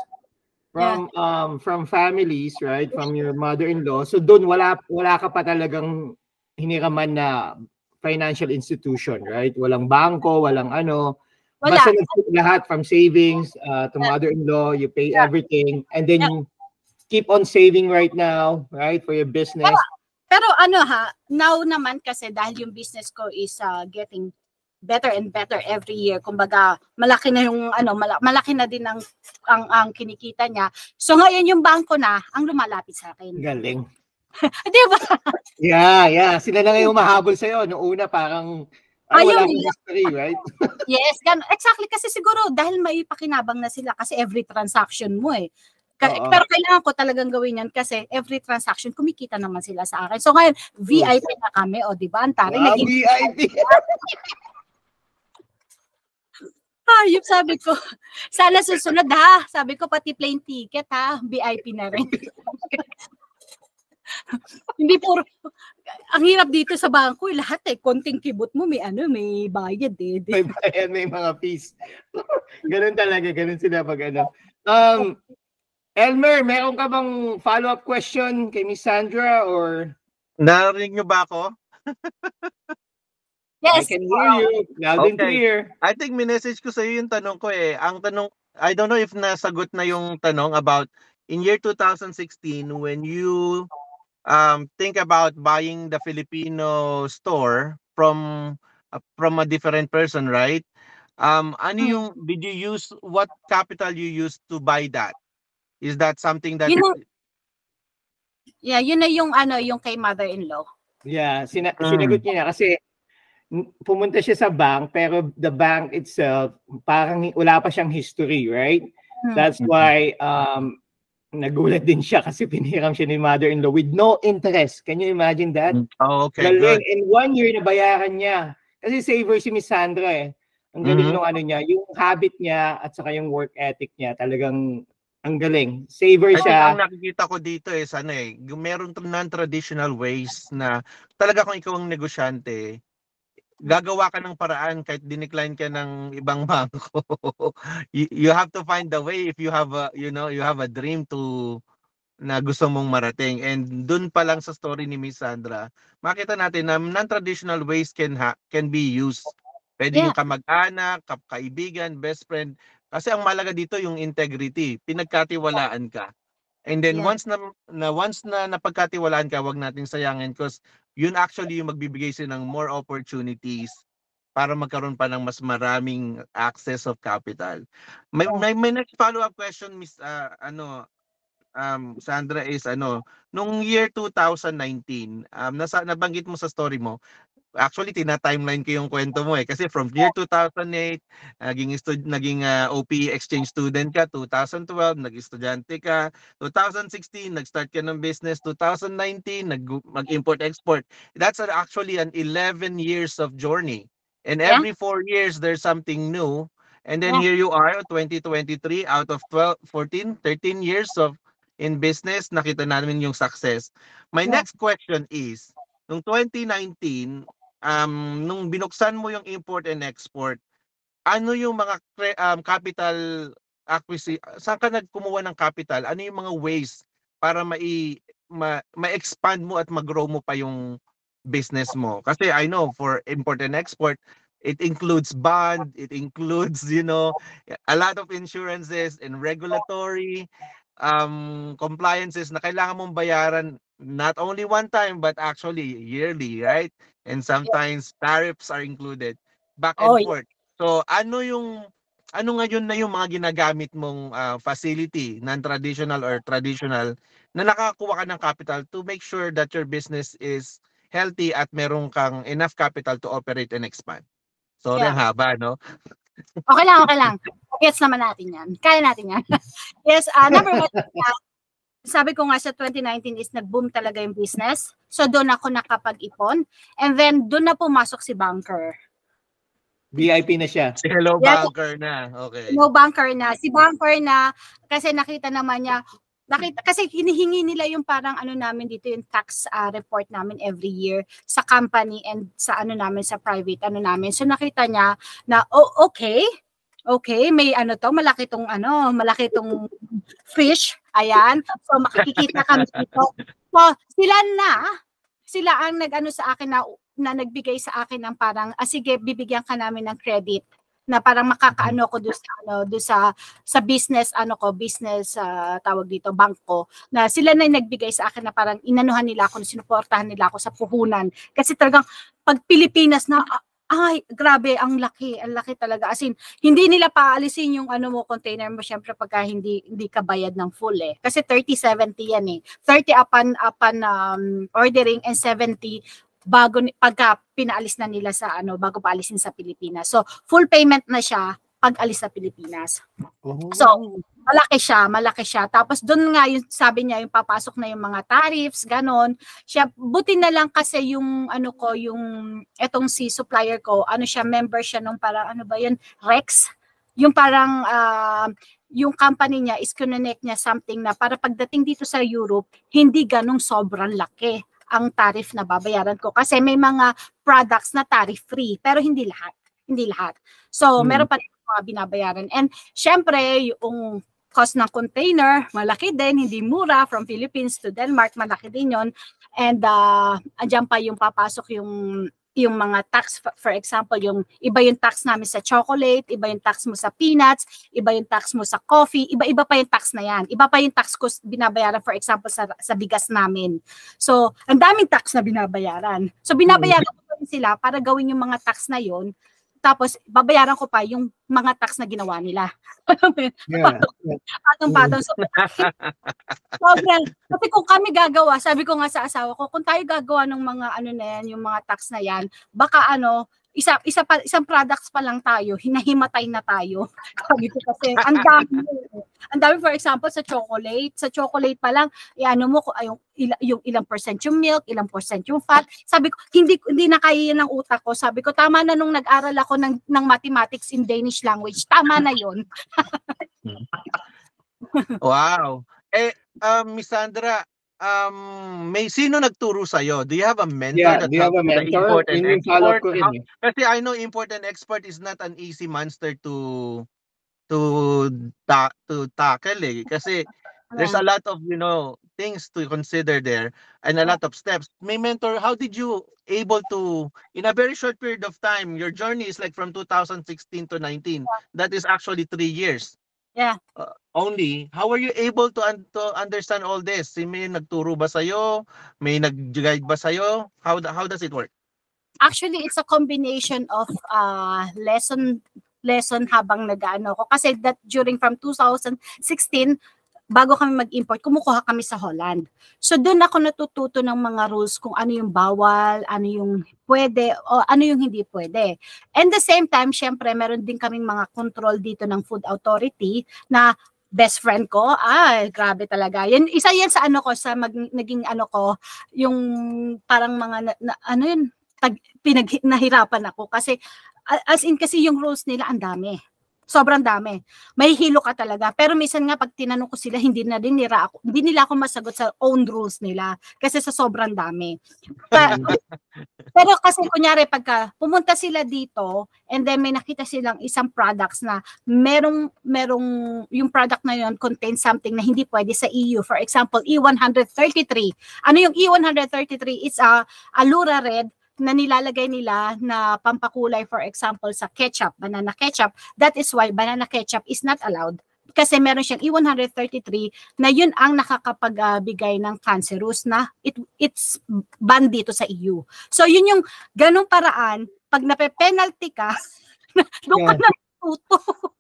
from families, right? From your mother-in-law. So, doon wala ka pa talagang hiniraman na financial institution, right? Walang bangko, walang Basta lahat from savings to mother-in-law, you pay everything, and then you keep on saving right now, right, for your business. Pero now naman kasi dahil yung business ko is getting better and better every year. Kumbaga, malaki na yung malaki na din ang kinikita niya. So ngayon yung bangko na ang lumalapit sa akin. Galing. Di ba? Yeah. Sila na ngayon mahabol sa'yo. Noong una parang wala kang history, right? Yes, exactly. Kasi siguro dahil may pakinabang na sila kasi every transaction mo eh. Pero kailangan ko talagang gawin yan kasi every transaction kumikita naman sila sa akin. So ngayon, VIP na kami. O diba? Antari, VIP! Yung sabi ko, sana susunod ha. Sabi ko, pati plane ticket ha. VIP na rin. Hindi puro, ang hirap dito sa bangko, lahat konting kibot mo, may bayad eh. May bayad, may mga fees. Ganun talaga, ganun sila pag Elmer, meron ka bang follow-up question kay Miss Sandra or? Narinig nyo ba ako? Yes. I can hear you, loud and clear. I think minessage ko sa iyo yung tanong ko eh. Ang tanong, I don't know if nasagot na yung tanong about in year 2016 when you think about buying the Filipino store from a different person, right? Did you use, what capital you used to buy that? Is that something that yun na yung yung kay mother-in-law. Yeah, sinagot niya kasi pumunta siya sa bank pero the bank itself parang wala pa siyang history, right? That's why nagulat din siya kasi pinihiram siya ni mother-in-law with no interest. Can you imagine that? Oh, okay. Galing. In 1 year nabayaran niya. Kasi saver si Miss Sandra eh. Ang galing nung niya, yung habit niya at saka yung work ethic niya, talagang ang galing. Saver siya. Ang nakikita ko dito is meron non-traditional ways na talaga kung ikaw ang negosyante, gagawa ka ng paraan kahit dinecline ka ng ibang bangko. You have to find the way if you have a dream to na gusto mong marating. And dun pa lang sa story ni Miss Sandra, makita natin na non-traditional ways can be used. Pwede yung kamag-anak, kaibigan, best friend. Kasi ang malaga dito yung integrity. Pinagkatiwalaan ka. And then once na napagkatiwalaan ka, wag nating sayangin because yun actually yung magbibigay sila ng more opportunities para magkaroon pa ng mas maraming access of capital. May next follow-up question, Miss Sandra, is nung year 2019, nabanggit mo sa story mo, Actually, tina-timeline ko yung kwento mo eh. Kasi from year 2008, naging OPE exchange student ka. 2012, nag-estudyante ka. 2016, nag-start ka ng business. 2019, mag-import-export. That's actually an 11 years of journey. And every 4 years, there's something new. And then here you are, 2023, out of 12, 14, 13 years of in business, nakita namin yung success. My next question is, nung 2019, nung binuksan mo yung import and export, ano yung mga capital acquisition, saan ka nagkumuha ng capital? Ano yung mga ways para ma-expand mo at mag-grow mo pa yung business mo? Kasi I know for import and export, it includes bond, it includes, a lot of insurances and regulatory compliances na kailangan mong bayaran not only one time but actually yearly, right? And sometimes tariffs are included back and forth. So ano ngayon na yung mga ginagamit mong facility, non-traditional or traditional, na nakakuha ka ng capital to make sure that your business is healthy at meron kang enough capital to operate and expand? Sorry, ang haba, no? Okay lang. Gets naman natin yan. Kaya natin yan. Yes, number one, sabi ko nga sa 2019 is nag-boom talaga yung business. So doon ako nakapag-ipon. And then doon na pumasok si Banker. VIP na siya. Si Hello Banker na. Okay. Hello Banker na. Si Banker na, kasi nakita naman niya, kasi hinihingi nila yung parang namin dito yung tax report namin every year sa company and sa namin sa private namin. So nakita niya na okay, may malaki tong fish. Ayan. So makikita kami dito. So sila ang nag sa akin na nagbigay sa akin ng parang sige, bibigyan ka namin ng credit na parang makakaano ko doon sa business business tawag dito bangko, na sila na nagbigay sa akin na parang inanuhan nila ako, sinuportahan nila ako sa puhunan kasi talagang pag Pilipinas na ay grabe ang laki talaga, as in hindi nila paalisin yung container mo syempre pagka hindi ka bayad ng full kasi 30-70 yan 30 upon ordering and 70 bago pagka pinaalis na nila sa bago paalisin sa Pilipinas. So full payment na siya pag alis sa Pilipinas. So malaki siya. Tapos doon nga yung sabi niya yung papasok na yung mga tariffs, ganon. Siya buti na lang kasi yung yung etong si supplier ko, siya member siya nung parang Rex. Yung parang yung company niya is connect niya something na para pagdating dito sa Europe, hindi ganong sobrang laki ang tariff na babayaran ko kasi may mga products na tariff free pero hindi lahat. So meron pa rin mga binabayaran, and syempre yung cost ng container malaki din, hindi mura, from Philippines to Denmark malaki din yon, and andyan pa yung papasok yung mga tax, for example, yung iba yung tax namin sa chocolate, iba yung tax mo sa peanuts, iba yung tax mo sa coffee, iba pa yung tax na yan. Iba pa yung tax ko binabayaran, for example, sa bigas namin. So, ang daming tax na binabayaran. So, binabayaran ko pa rin sila para gawin yung mga tax na yon. Tapos, babayaran ko pa yung mga tax na ginawa nila. Patong-patong. So, sobrang, kasi kung kami gagawa, sabi ko nga sa asawa ko, kung tayo gagawa ng mga na yan, yung mga tax na yan, baka isang products pa lang tayo, hinahimatay na tayo. Kasi ang dami, for example, sa chocolate pa lang, yung ilang percent yung milk, ilang percent yung fat. Sabi ko, hindi na kaya ng utak ko. Sabi ko, tama na nung nag-aral ako ng mathematics in Danish language. Tama na yun. Wow. Miss Sandra, may sino nagturo sa iyo? Do you have a mentor? Yeah, do you have a mentor? Kasi I know import and export is not an easy monster to tackle kasi there's a lot of things to consider there and a lot of steps. May mentor, how did you able to, in a very short period of time, your journey is like from 2016 to 19, that is actually 3 years. Yeah. Only, how are you able to understand all this? May nagturo ba sa'yo? May nag-guide ba sa'yo? How does it work? Actually, it's a combination of lesson habang nag-ano ko. Kasi that during from 2016, bago kami mag-import, kumukuha kami sa Holland. So doon ako natututo ng mga rules kung ano yung bawal, ano yung pwede, o ano yung hindi pwede. And the same time, syempre, meron din kaming mga control dito ng Food Authority na best friend ko, grabe talaga. Isa yan sa ano ko, sa naging ano ko, yung parang mga, ano yun, nahirapan ako. Kasi, as in kasi yung rules nila, ang dami. Sobrang dami. May hilo ka talaga. Pero minsan nga pag tinanong ko sila, hindi nila ako masagot sa own rules nila kasi sa sobrang dami. Pero kasi kunyari pagka pumunta sila dito and then may nakita silang isang products na merong yung product na yun contains something na hindi pwede sa EU. For example, E133. Ano yung E133? It's a Allura Red na nilalagay nila na pampakulay, for example, sa ketchup, banana ketchup. That is why banana ketchup is not allowed. Kasi meron siyang E133 na yun ang nakakapagbigay ng cancerous na it's banned dito sa EU. So yun yung ganong paraan, pag nape-penalty ka, doon ka na tuto.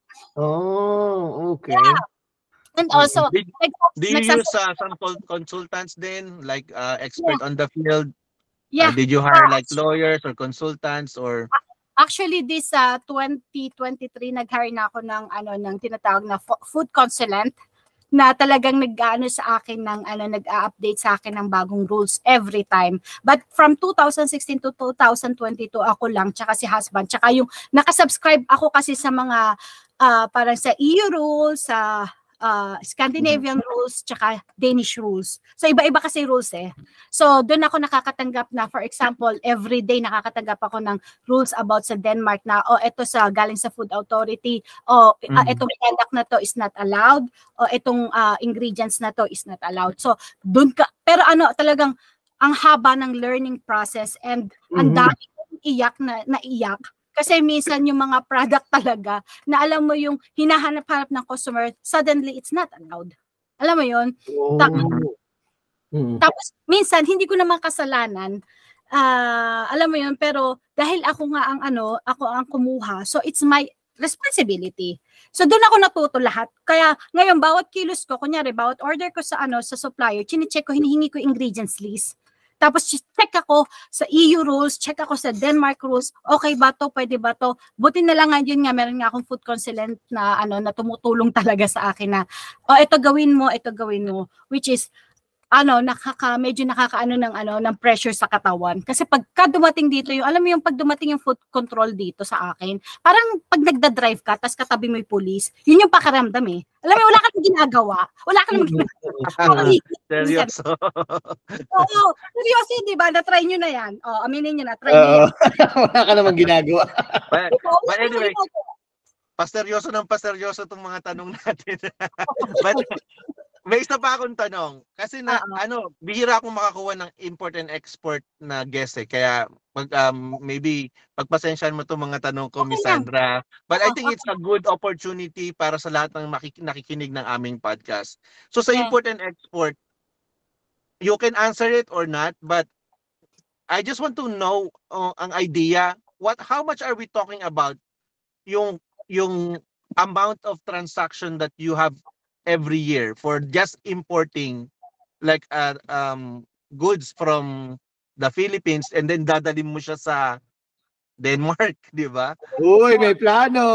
Oh, okay. Yeah. And also, do you use some consultants then, like expert on the field? Yeah. Did you hire like lawyers or consultants or? Actually, this 2023 nag-hire na ako ng tinatawag na food consultant na talagang nag-aano sa akin ng nag-a-update sa akin ng bagong rules every time. But from 2016 to 2022 ako lang tsaka si husband tsaka yung nakasubscribe ako kasi sa mga parang sa EU rules, sa Scandinavian rules tsaka Danish rules. So iba-iba kasi rules eh. So doon ako nakakatanggap na, for example, every day nakakatanggap ako ng rules about sa Denmark na ito sa galing sa Food Authority, itong product na to is not allowed, itong ingredients na to is not allowed. So doon ka, pero talagang ang haba ng learning process and ang dami kong naiyak. Kasi minsan yung mga product talaga na alam mo yung hinahanap-hanap ng customer, suddenly it's not allowed. Alam mo yun? Tapos minsan hindi ko naman kasalanan. Alam mo yun, pero dahil ako nga ako ang kumuha, so it's my responsibility. So doon ako natuto lahat. Kaya ngayon bawat kilos ko, kunyari bawat order ko sa supplier, chine-check ko, hinihingi ko ingredients list. Tapos check ako sa EU rules, check ako sa Denmark rules, okay ba to, pwede ba to? Buti na lang ngayon nga, meron nga akong food consultant na na tumutulong talaga sa akin na, ito gawin mo, which is medyo nakakaano ng pressure sa katawan. Kasi pagka dumating dito alam mo yung pag dumating yung food control dito sa akin, parang pag nagda-drive ka, tas katabi mo yung police, yun yung pakiramdam eh. Alam mo, wala ka nang ginagawa. Wala ka nang ginagawa. Seryoso. Oo, seryoso, di ba? Na-try nyo na yan. Aminin nyo na, try nyo yan. Wala ka namang ginagawa. But anyway, pasteryoso itong mga tanong natin. But, may isa pa akong tanong. Kasi bihira akong makakuha ng import and export na guest eh. Kaya maybe pagpasensyahan mo itong mga tanong ko, Miss Sandra. But I think it's a good opportunity para sa lahat ng nakikinig ng aming podcast. So sa import and export, you can answer it or not, but I just want to know ang idea. How much are we talking about yung amount of transaction that you have every year for just importing like goods from the Philippines and then dadalhin mo siya sa Denmark, di ba? Uy, may plano.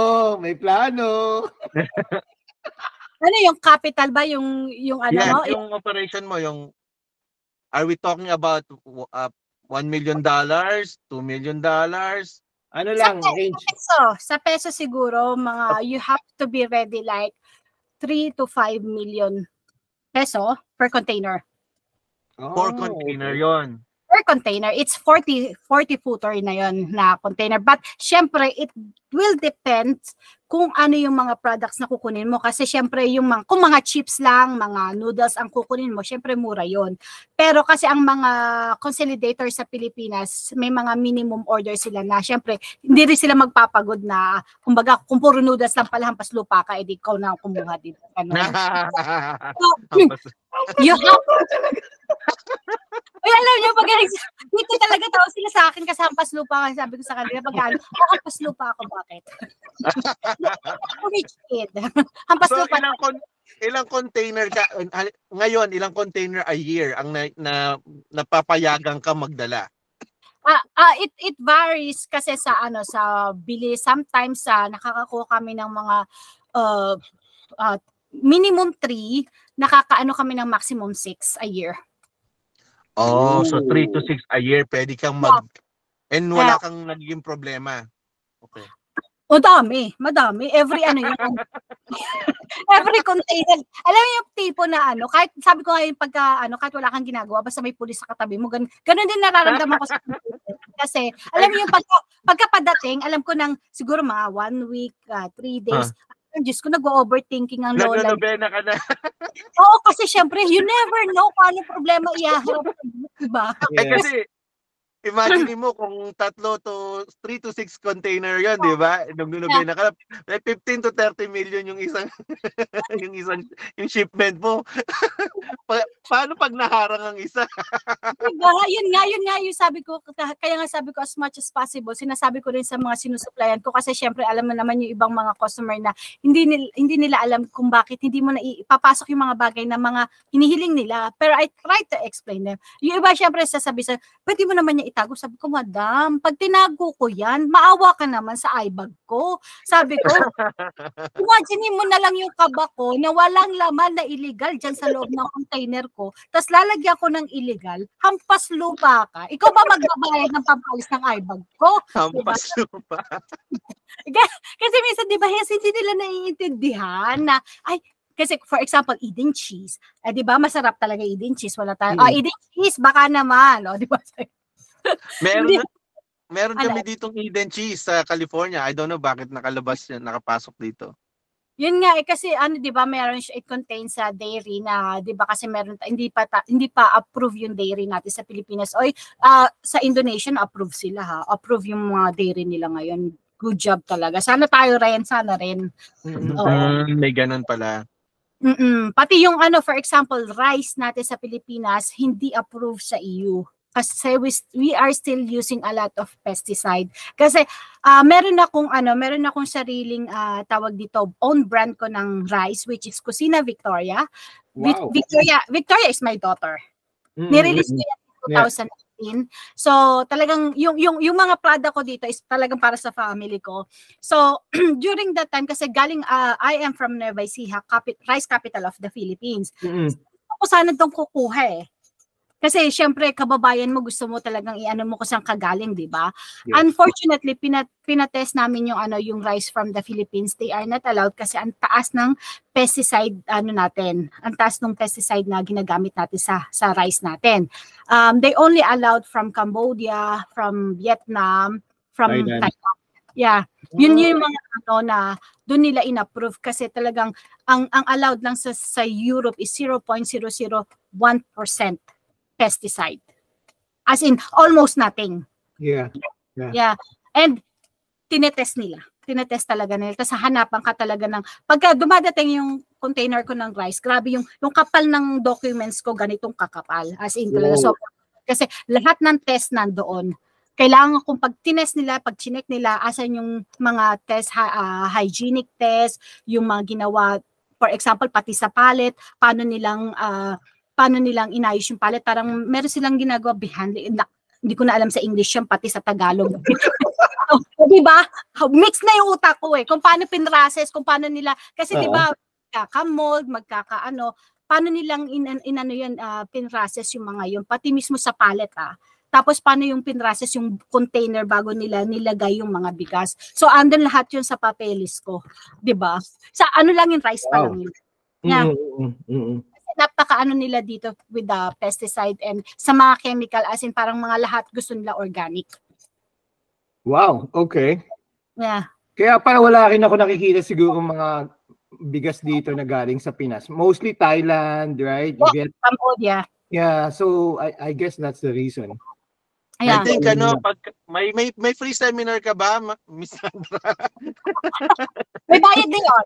Ano yung capital ba yung yung operation mo, are we talking about $1 million, $2 million? Ano lang, range? Sa peso siguro, you have to be ready like 3 to 5 million peso per container. Per container yon. Per container, it's 40 footer na yon na container. But syempre, it will depend kung ano yung mga products na kukunin mo. Kasi syempre, kung mga chips lang, mga noodles ang kukunin mo, syempre mura yon. Pero kasi ang mga consolidator sa Pilipinas, may mga minimum order sila na syempre, hindi rin sila magpapagod na, kumbaga, kung puro noodles lang pala, hampas lupa ka, edi ikaw na kumuha dito. You have alam niyo, dito talaga tao sila sa akin kasi hampas lupa kasi sabi ko sa kanila, hampas lupa ako, bakit? Rich kid. Hampas lupa. ilang container ka ngayon, ilang container a year ang napapayagan ka magdala? It varies kasi sa sa bilis. Sometimes nakakakuha kami ng mga minimum 3, nakakaano kami ng maximum 6 a year. Oh, so 3 to 6 a year pwede kang and wala kang nagiging problema. Okay. Madami. Every every container. Alam mo yung tipo na kahit sabi ko ngayon kahit wala kang ginagawa, basta may pulis sa katabi mo, ganun din nararamdaman ko sa kasi alam mo yung pagkapadating, alam ko ng siguro mga 1 week, 3 days, Diyos ko, nag-overthinking ang lola. Nag-novena ka na. Oo, kasi syempre, you never know kung ano problema iyaharap. Diba? Yeah. Kasi, imagine mo kung 3 to 6 container yun, di ba? Nag-novena ka, 15 to 30 million yung isang yung shipment mo. Paano pag naharang ang isa? Diba? Yun nga yung sabi ko, kaya nga sabi ko as much as possible, sinasabi ko rin sa mga sinusuplayan ko kasi syempre alam mo naman yung ibang mga customer na hindi nila alam kung bakit hindi mo na ipapasok yung mga bagay na mga hinihiling nila. Pero I try to explain them. Yung iba syempre sasabi sa, pwede mo naman niya itago. Sabi ko, madam, pag tinago ko yan, maawa ka naman sa iBag ko. Sabi ko, imagine mo na lang yung kaba ko na walang laman na illegal dyan sa loob ng container ko, tapos lalagyan ko ng illegal, hampas lupa ka. Ikaw ba magbabayad ng pampalis ng iBag ko? Hampas lupa. Kasi minsan, di ba, hindi nila naiintindihan na, kasi for example, Eden cheese. Di ba, masarap talaga Eden cheese. Wala tayo. Eden cheese, baka naman. Di ba? Meron kami ditong Eden cheese sa California. I don't know bakit nakapasok dito. Yun nga kasi di ba meron siya, it contains sa dairy na 'di ba kasi meron hindi pa approve yung dairy natin sa Pilipinas. Sa Indonesia approve sila Approve yung mga dairy nila ngayon. Good job talaga. Sana rin. May ganun pala. Pati yung for example, rice natin sa Pilipinas hindi approve sa EU. Kasi we are still using a lot of pesticide. Kasi meron akong sariling tawag dito, own brand ko ng rice which is Kusina Victoria. Wow. Victoria is my daughter. Nirelease ko yan in 2018. So talagang yung mga product ko dito is talagang para sa family ko. So during that time kasi galing I am from Nueva Ecija, rice capital of the Philippines. Ako sana itong kukuha Kasi syempre kababayan mo, gusto mo talagang iano mo kung saan kagaling, 'di ba? Yeah. Unfortunately, pinatest namin yung rice from the Philippines. They are not allowed kasi ang taas ng pesticide natin. Ang taas ng pesticide na ginagamit natin sa rice natin. They only allowed from Cambodia, from Vietnam, from Thailand. Yeah. Yun yung mga na doon nila inapprove kasi talagang ang allowed lang sa Europe is 0.001% pesticide. As in, almost nothing. Yeah. And, tinetest talaga nila. Tapos, hanapan ka talaga ng, pagka dumadating yung container ko ng rice, grabe yung kapal ng documents ko, ganitong kakapal. As in, talaga. So, kasi lahat ng test nandoon. Kailangan kung pag chinek nila, asan yung mga test, hygienic test, yung mga ginawa, for example, pati sa pallet, paano nilang inayos yung pallet. Parang meron silang ginagawa behind, hindi ko na alam sa English yan, pati sa Tagalog. Diba? Mix na yung utak ko kung paano pinrases, kung paano nila, kasi diba, magkaka-mold, paano nilang pinrases yung mga yun, pati mismo sa pallet Tapos paano yung pinrases yung container bago nila nilagay yung mga bigas. So andun lahat yun sa papeles ko. Diba? Sa lang yung rice pa lang yun. Yeah. Napaka nila dito with the pesticide and sa mga chemical, as in parang mga lahat gusto nila organic. Wow, okay. Yeah. Kaya para wala rin ako nakikita siguro mga bigas dito na galing sa Pinas. Mostly Thailand, right? Cambodia. Yeah, so I guess that's the reason. I think pag may free seminar ka ba, Miss Sandra? May bayad din yun.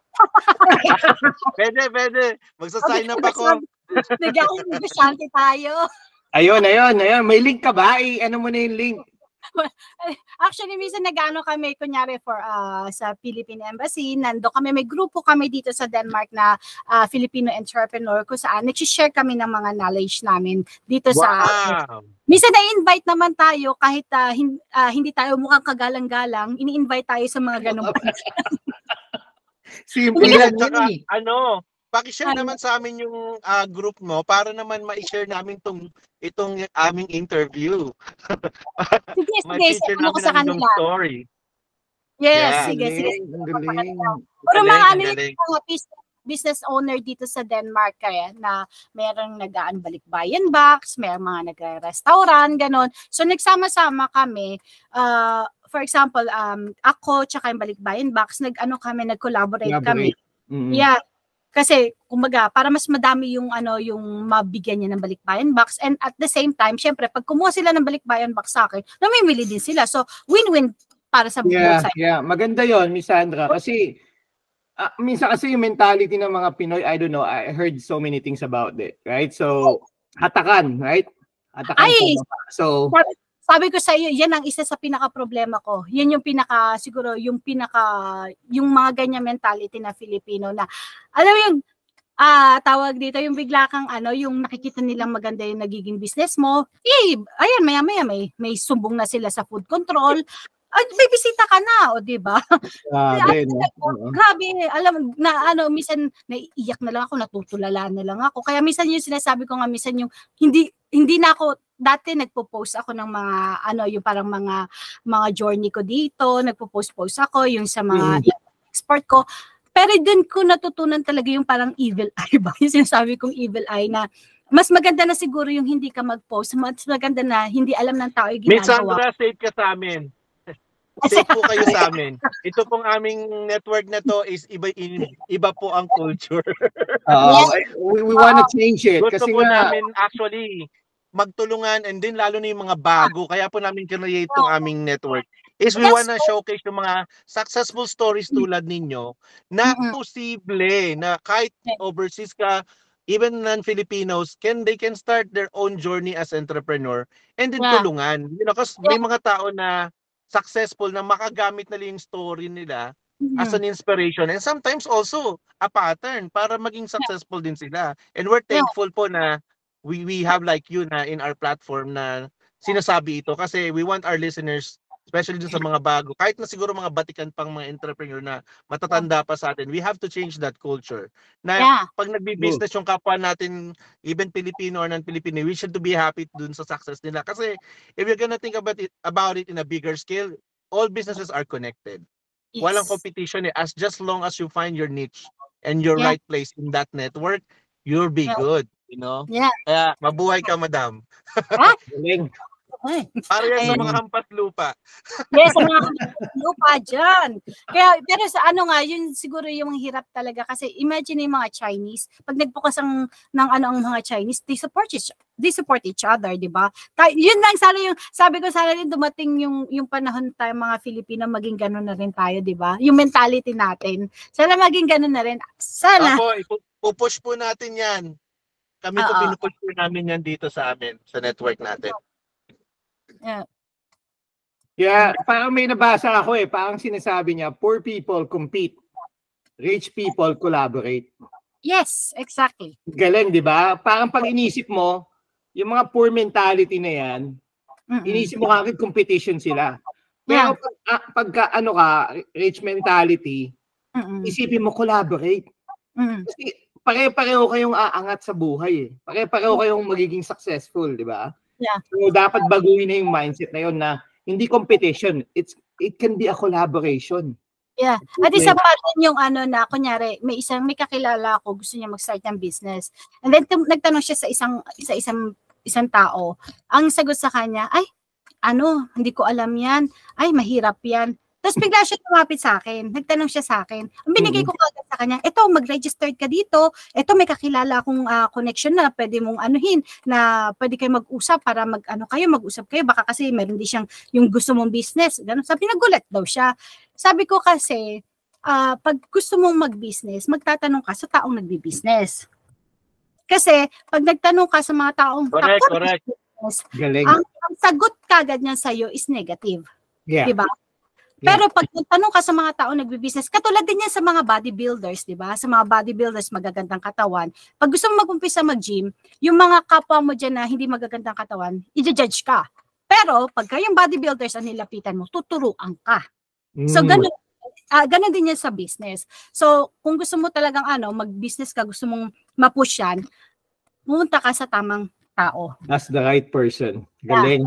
Pwede. Magsa-sign up ako. Nag-negosyante tayo. Ayun. May link ka ba? Ano mo na yung link? Actually, minsan nag-ano kami, kunyari sa Philippine Embassy, nando kami, may grupo kami dito sa Denmark na Filipino entrepreneur kung saan nag-share kami ng mga knowledge namin dito sa... Minsan na-invite naman tayo kahit hindi tayo mukhang kagalang-galang, ini-invite tayo sa mga ganong Simple lang yun. Paki-share naman sa amin yung group mo para naman ma-share namin itong aming interview. Sige, ano ko sa kanila. Story. Yes, sige. Pero mga business owner dito sa Denmark kaya na merong nag-aanbalikbayan box, may mga nag-restaurant, ganon. So nagsama-sama kami. For example, ako tsaka yung Balikbayan box, nag-collaborate kami. Mm-hmm. Yeah. Kasi kumbaga para mas madami yung yung mabigyan niya ng Balikbayan box, and at the same time syempre pag kumuha sila ng Balikbayan box sa akin, namimili din sila. So win-win para sa both sides. Yeah, maganda 'yon, Miss Sandra, kasi minsan kasi yung mentality ng mga Pinoy, I don't know, I heard so many things about it, right? So hatakan, right? Hatakan. Sabi ko sa iyo, yan ang isa sa pinaka-problema ko. Yan yung siguro yung mga ganyan mentality na Filipino na, alam mo yung, tawag dito, yung bigla kang, yung nakikita nilang maganda yung nagiging business mo, ayan, maya-maya, may sumbong na sila sa food control, may bisita ka na, o diba? Grabe, alam, minsan naiiyak na lang ako, natutulala na lang ako. Kaya minsan yung sinasabi ko nga, minsan yung, hindi na ako, dati nagpo-post ako ng mga yung parang mga journey ko dito, nagpo-post ako yung sa mga export ko. Pero dun ko natutunan talaga yung parang evil eye ba? Yung sinasabi kong evil eye na mas maganda na siguro yung hindi ka mag-post, mas maganda na hindi alam ng tao yung ginagawa. Miss Sandra, save ka sa amin. Save po kayo sa amin. Ito pong aming network na to is iba po ang culture. We want to change it. Gusto kasi po namin actually magtulungan, and din lalo na yung mga bago. Kaya po namin create itong aming network. Is we wanna showcase yung mga successful stories tulad ninyo na posible na kahit overseas ka, even non-Filipinos, they can start their own journey as entrepreneur and then tulungan. Kasi may mga tao na successful na makagamit nila yung story nila as an inspiration and sometimes also a pattern para maging successful din sila. And we're thankful po na we have like you na in our platform na sinasabi ito kasi we want our listeners, especially dun sa mga bago, kahit na siguro mga batikan pang mga entrepreneur na matatanda pa sa atin, we have to change that culture. Na pag nagbi-business yung kapwa natin, even Filipino or non-Filipino, we should be happy dun sa success nila. Kasi if you're gonna think about it in a bigger scale, all businesses are connected. Yes. Walang competition as just long as you find your niche and your right place in that network, you'll be good. You know? Kaya mabuhay ka, madam. Para yan sa mga hampas lupa. Yes, sa mga hampas lupa dyan. Kaya, pero sa yun siguro yung hirap talaga. Kasi imagine yung mga Chinese, pag nagbukas ang mga Chinese, they support each other, di ba? Yun lang, sana yung, sabi ko sana rin dumating yung panahon tayo mga Filipino, maging ganun na rin tayo, di ba? Yung mentality natin. Sana maging ganun na rin. Sana. Ako, pupush po natin yan. Kami po pinupush po namin yan dito sa amin, sa network natin. Yeah, parang may nabasa ako parang sinasabi niya, poor people compete, rich people collaborate. Yes, exactly. Galing, di ba? Parang pag inisip mo, yung mga poor mentality na yan, inisip mo kagad competition sila. Pero pagka rich mentality, isipin mo collaborate. Kasi pare-pareho kayong aangat sa buhay. Pare-pareho kayong magiging successful, di ba? Yeah. So dapat baguhin na yung mindset na yun na hindi competition, it can be a collaboration. Yeah. At isa pa rin yung na kunyari may kakilala ako gusto niya mag-start ng business. And then nagtanong siya sa isang tao. Ang sagot sa kanya, ay hindi ko alam yan. Ay mahirap yan. Tapos bigla siya tumapit sa akin. Nagtanong siya sa akin. Ang binigay ko agad sa kanya, eto, mag-register ka dito. Eto, may kakilala akong connection na pwede mong anuhin, na pwede kayo mag-usap para mag-usap kayo. Baka kasi meron din siyang yung gusto mong business. Ganun. Sabi, nagulat daw siya. Sabi ko kasi, pag gusto mong mag-business, magtatanong ka sa taong nagbi-business. Kasi, pag nagtanong ka sa mga taong correct. Galing. Ang sagot kagad niyan sa'yo is negative. Yeah. Diba? Pero pag tanong ka sa mga tao nagbi-business, katulad din yan sa mga bodybuilders, di ba? Sa mga bodybuilders, magagandang katawan. Pag gusto mo mag-umpisa mag-gym, yung mga kapwa mo dyan na hindi magagandang katawan, i-judge ka. Pero pagka yung bodybuilders ang nilapitan mo, tuturuan ka. So ganun din yan sa business. So kung gusto mo talagang mag-business ka, gusto mong mapush yan, pumunta ka sa tamang tao. That's the right person. Galing.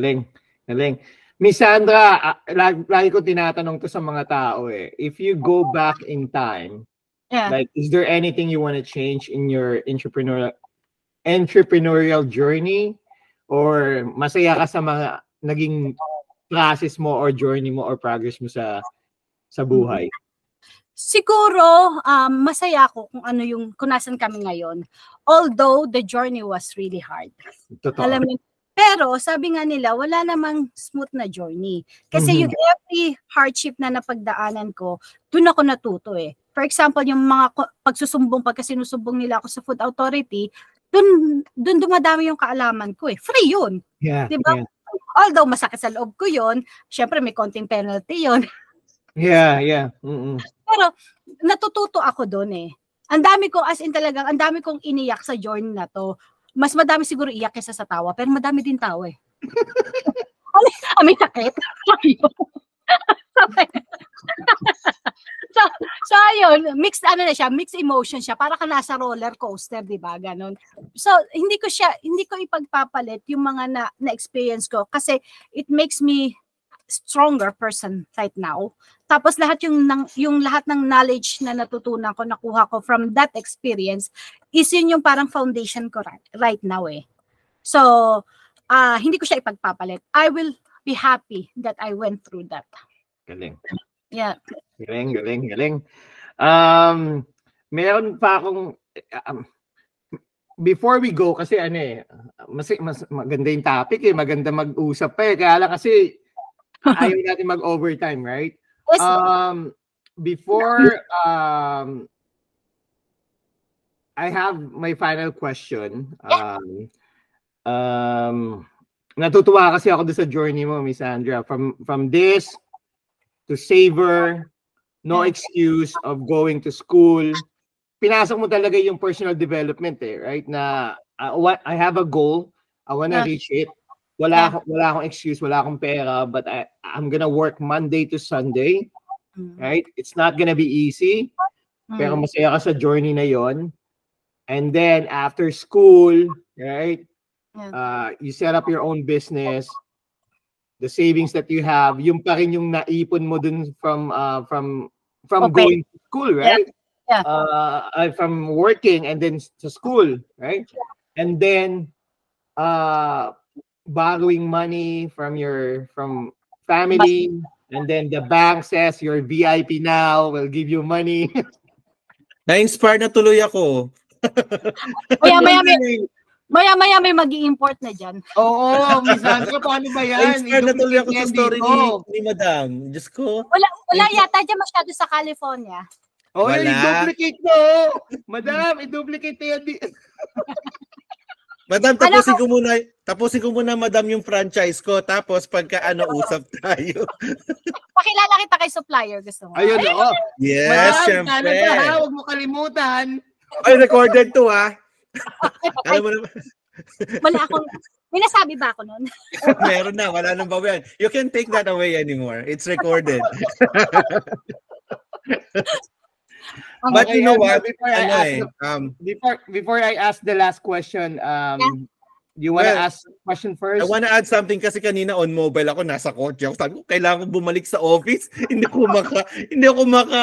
Miss Sandra, lagi ko tinatanong to sa mga tao eh. If you go back in time, like, is there anything you want to change in your entrepreneurial journey? Or masaya ka sa mga naging process mo or journey mo or progress mo sa buhay? Siguro, masaya ako kung nasan kami ngayon. Although the journey was really hard. Totoo. Alam mo, pero sabi nga nila, wala namang smooth na journey. Kasi yung every hardship na napagdaanan ko, doon ako natuto eh. For example, yung mga pagka sinusumbong nila ako sa Food Authority, doon dumadami yung kaalaman ko eh. Free yun. Yeah, diba? Yeah. Although masakit sa loob ko yun, syempre may konting penalty yun. Yeah. Pero natututo ako doon eh. Ang dami kong iniyak sa journey na to. Mas madami siguro iyak kaysa sa tawa, pero madami din tawa eh. May sakit. So ayun, mixed emotion siya, para ka nasa roller coaster, 'di ba? Ganon. So hindi ko ipagpapalit yung mga na-experience ko kasi it makes me stronger person right now. Tapos lahat yung lahat ng knowledge na natutunan ko, nakuha ko from that experience, is yun yung parang foundation ko right now eh. So, hindi ko siya ipagpapalit. I will be happy that I went through that. Galing. Yeah. Galing. Meron pa akong before we go, kasi mas maganda yung topic eh, maganda mag-usap pa eh. Kaya lang kasi ayaw natin mag-overtime, right? Yes. Before I have my final question. Natutuwa kasi ako doon sa journey mo, Miss Sandra. From this to savor, no excuse of going to school. Pinasok mo talaga yung personal development eh, right? Na I have a goal, I wanna reach it. Wala akong excuse, wala akong pera, but I'm gonna work Monday to Sunday, right? It's not gonna be easy, pero masaya ka sa journey na yon. And then after school, right? You set up your own business. The savings that you have, yung pa rin yung naipon mo dun from going to school, right? From working and then to school, right? And then borrowing money from family, and then the bank says you're VIP now, will give you money. Na-inspire na tuloy ako. Maya may mag-i-import na dyan. Oo, Miss Sandra, paano ba yan? Na-inspire na tuloy ako sa story ni Madam. Diyos ko. Wala yata dyan masyado sa California. Oh, i-duplicate mo. Madam, i-duplicate yan. Madam, tapusin ko muna, Madam, yung franchise ko. Tapos pagka usap tayo. Pakilala kita kay supplier, gusto mo? Ayun, oo. Yes, Madam, syempre. Huwag mo kalimutan. Ay, recorded to ha. Alam mo naman. May nasabi ba ako nun? Meron na, wala nang bawian. You can't take that away anymore. It's recorded. But you know what? Before I ask the last question, you want to ask a question first? I want to add something kasi kanina on mobile ako, nasa kotse ako. Sabi ko, kailangan ko bumalik sa office. Hindi ako maka.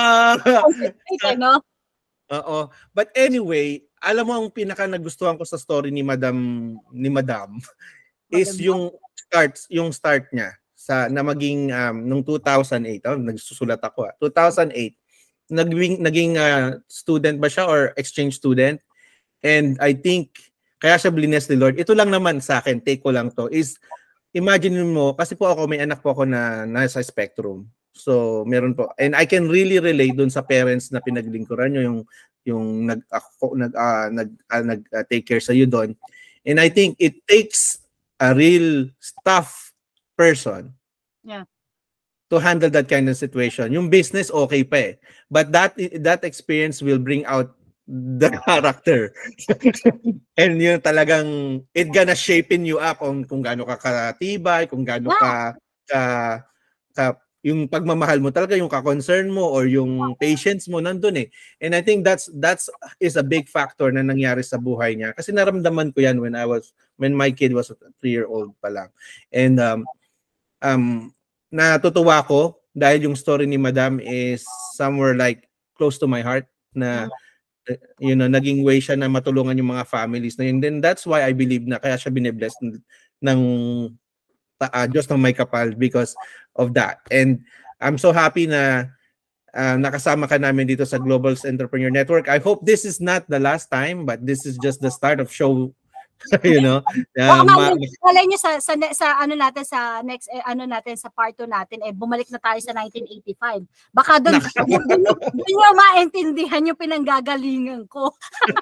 Oo. But anyway, alam mo ang pinaka nagustuhan ko sa story ni Madam is yung start niya na maging nung 2008. Nagsusulat ako. 2008. Naging student ba siya or exchange student? And I think kaya siya blines ni Lord. Ito lang naman sa akin, take ko lang to, is imagine mo, kasi po ako, may anak po ako na nasa spectrum. So, meron po. And I can really relate dun sa parents na pinaglingkuran nyo, yung nag-take care sa iyo doon. And I think it takes a real staff person to handle that kind of situation. Yung business, okay pa eh. But that experience will bring out the character. And yun talagang, it gonna shaping you up on kung gaano ka katibay, kung gaano ka yung pagmamahal mo talaga, yung ka-concern mo or yung patience mo nandun eh. And I think that's is a big factor na nangyari sa buhay niya. Kasi naramdaman ko yan when my kid was 3-year-old pa lang. And natutuwa ko dahil yung story ni Madam is somewhere like close to my heart na naging way siya na matulungan yung mga families na yun. Then that's why I believe na kaya siya bine-bless ng Diyos ng may kapal because of that. And I'm so happy na nakasama ka namin dito sa Global Entrepreneur Network. I hope this is not the last time, but this is just the start of show. Malay nyo sa ano natin sa next natin sa part 2 natin bumalik na tayo sa 1985. Baka doon nyo maintindihan yung pinanggagalingan ko.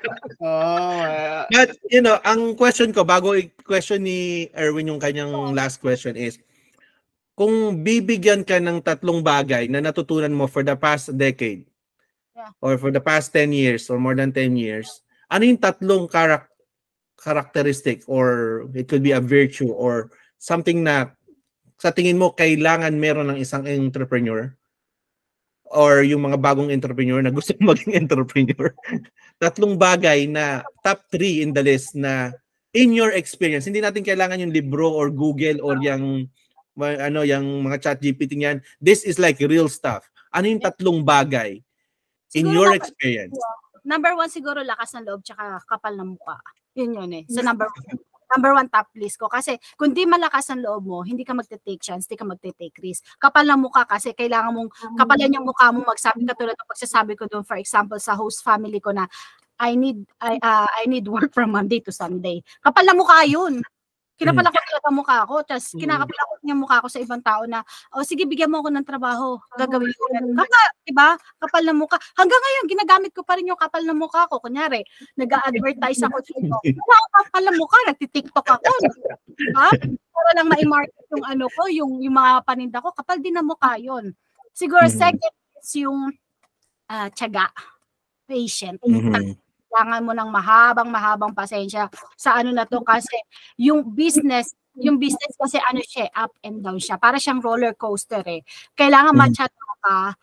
But ang question ko bago i-question ni Erwin yung kanyang last question is kung bibigyan ka ng 3 bagay na natutunan mo for the past decade or for the past 10 years or more than 10 years, ano yung 3 characteristic or it could be a virtue or something na sa tingin mo kailangan meron ng isang entrepreneur or yung mga bagong entrepreneur na gusto maging entrepreneur? 3 bagay na top 3 in the list na in your experience, hindi natin kailangan yung libro or Google or yung mga chat GPT niyan. This is like real stuff. Ano yung 3 bagay in your experience? Number 1 siguro lakas ng loob tsaka kapal ng mukha. Yun eh. So number 1 top list ko. Kasi kung di malakas ang loob mo, hindi ka magte-take chance, hindi ka magte-take risk. Kapal ng mukha kasi kailangan mong kapalan yung mukha mo magsabi katulad ng pagsasabi ko doon, for example, sa host family ko na I need work from Monday to Sunday. Kapal ng mukha yun. Kinapal ako talaga mukha ko, tapos kinakapal ako yung mukha ko sa ibang tao na, sige, bigyan mo ako ng trabaho, gagawin ko yan. Diba? Kapal ng mukha. Hanggang ngayon, ginagamit ko pa rin yung kapal ng mukha ko. Kunyari, nag-a-advertise ako dito. Wala akong kapal ng mukha, nagtitiktok ako. Diba? Para lang ma-market yung yung mga paninda ko, kapal din ng mukha yun. Siguro, second is yung tiyaga, patient. Kailangan mo ng mahabang pasensya sa na to kasi yung business kasi siya, up and down siya. Para siyang roller coaster eh. Kailangan ma-chat ka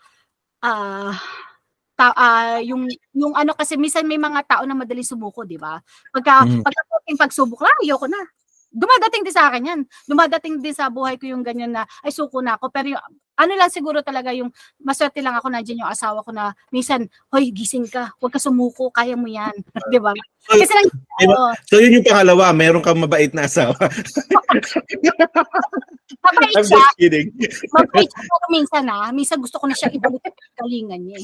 yung kasi minsan may mga tao na madali sumuko, di ba? Pagka pagsubok lang, ayoko na. Dumadating din sa akin yan. Dumadating din sa buhay ko yung ganyan na, ay suko na ako. Pero yung, lang siguro talaga yung, maswerte lang ako nandiyan yung asawa ko na, minsan, hoy, gising ka, huwag ka sumuko, kaya mo yan. Di ba? Kasi so yun yung pangalawa, meron kang mabait na asawa. Mabait I'm siya. just kidding. Mabait siya, pero minsan gusto ko na siya ibalik ang galingan niya.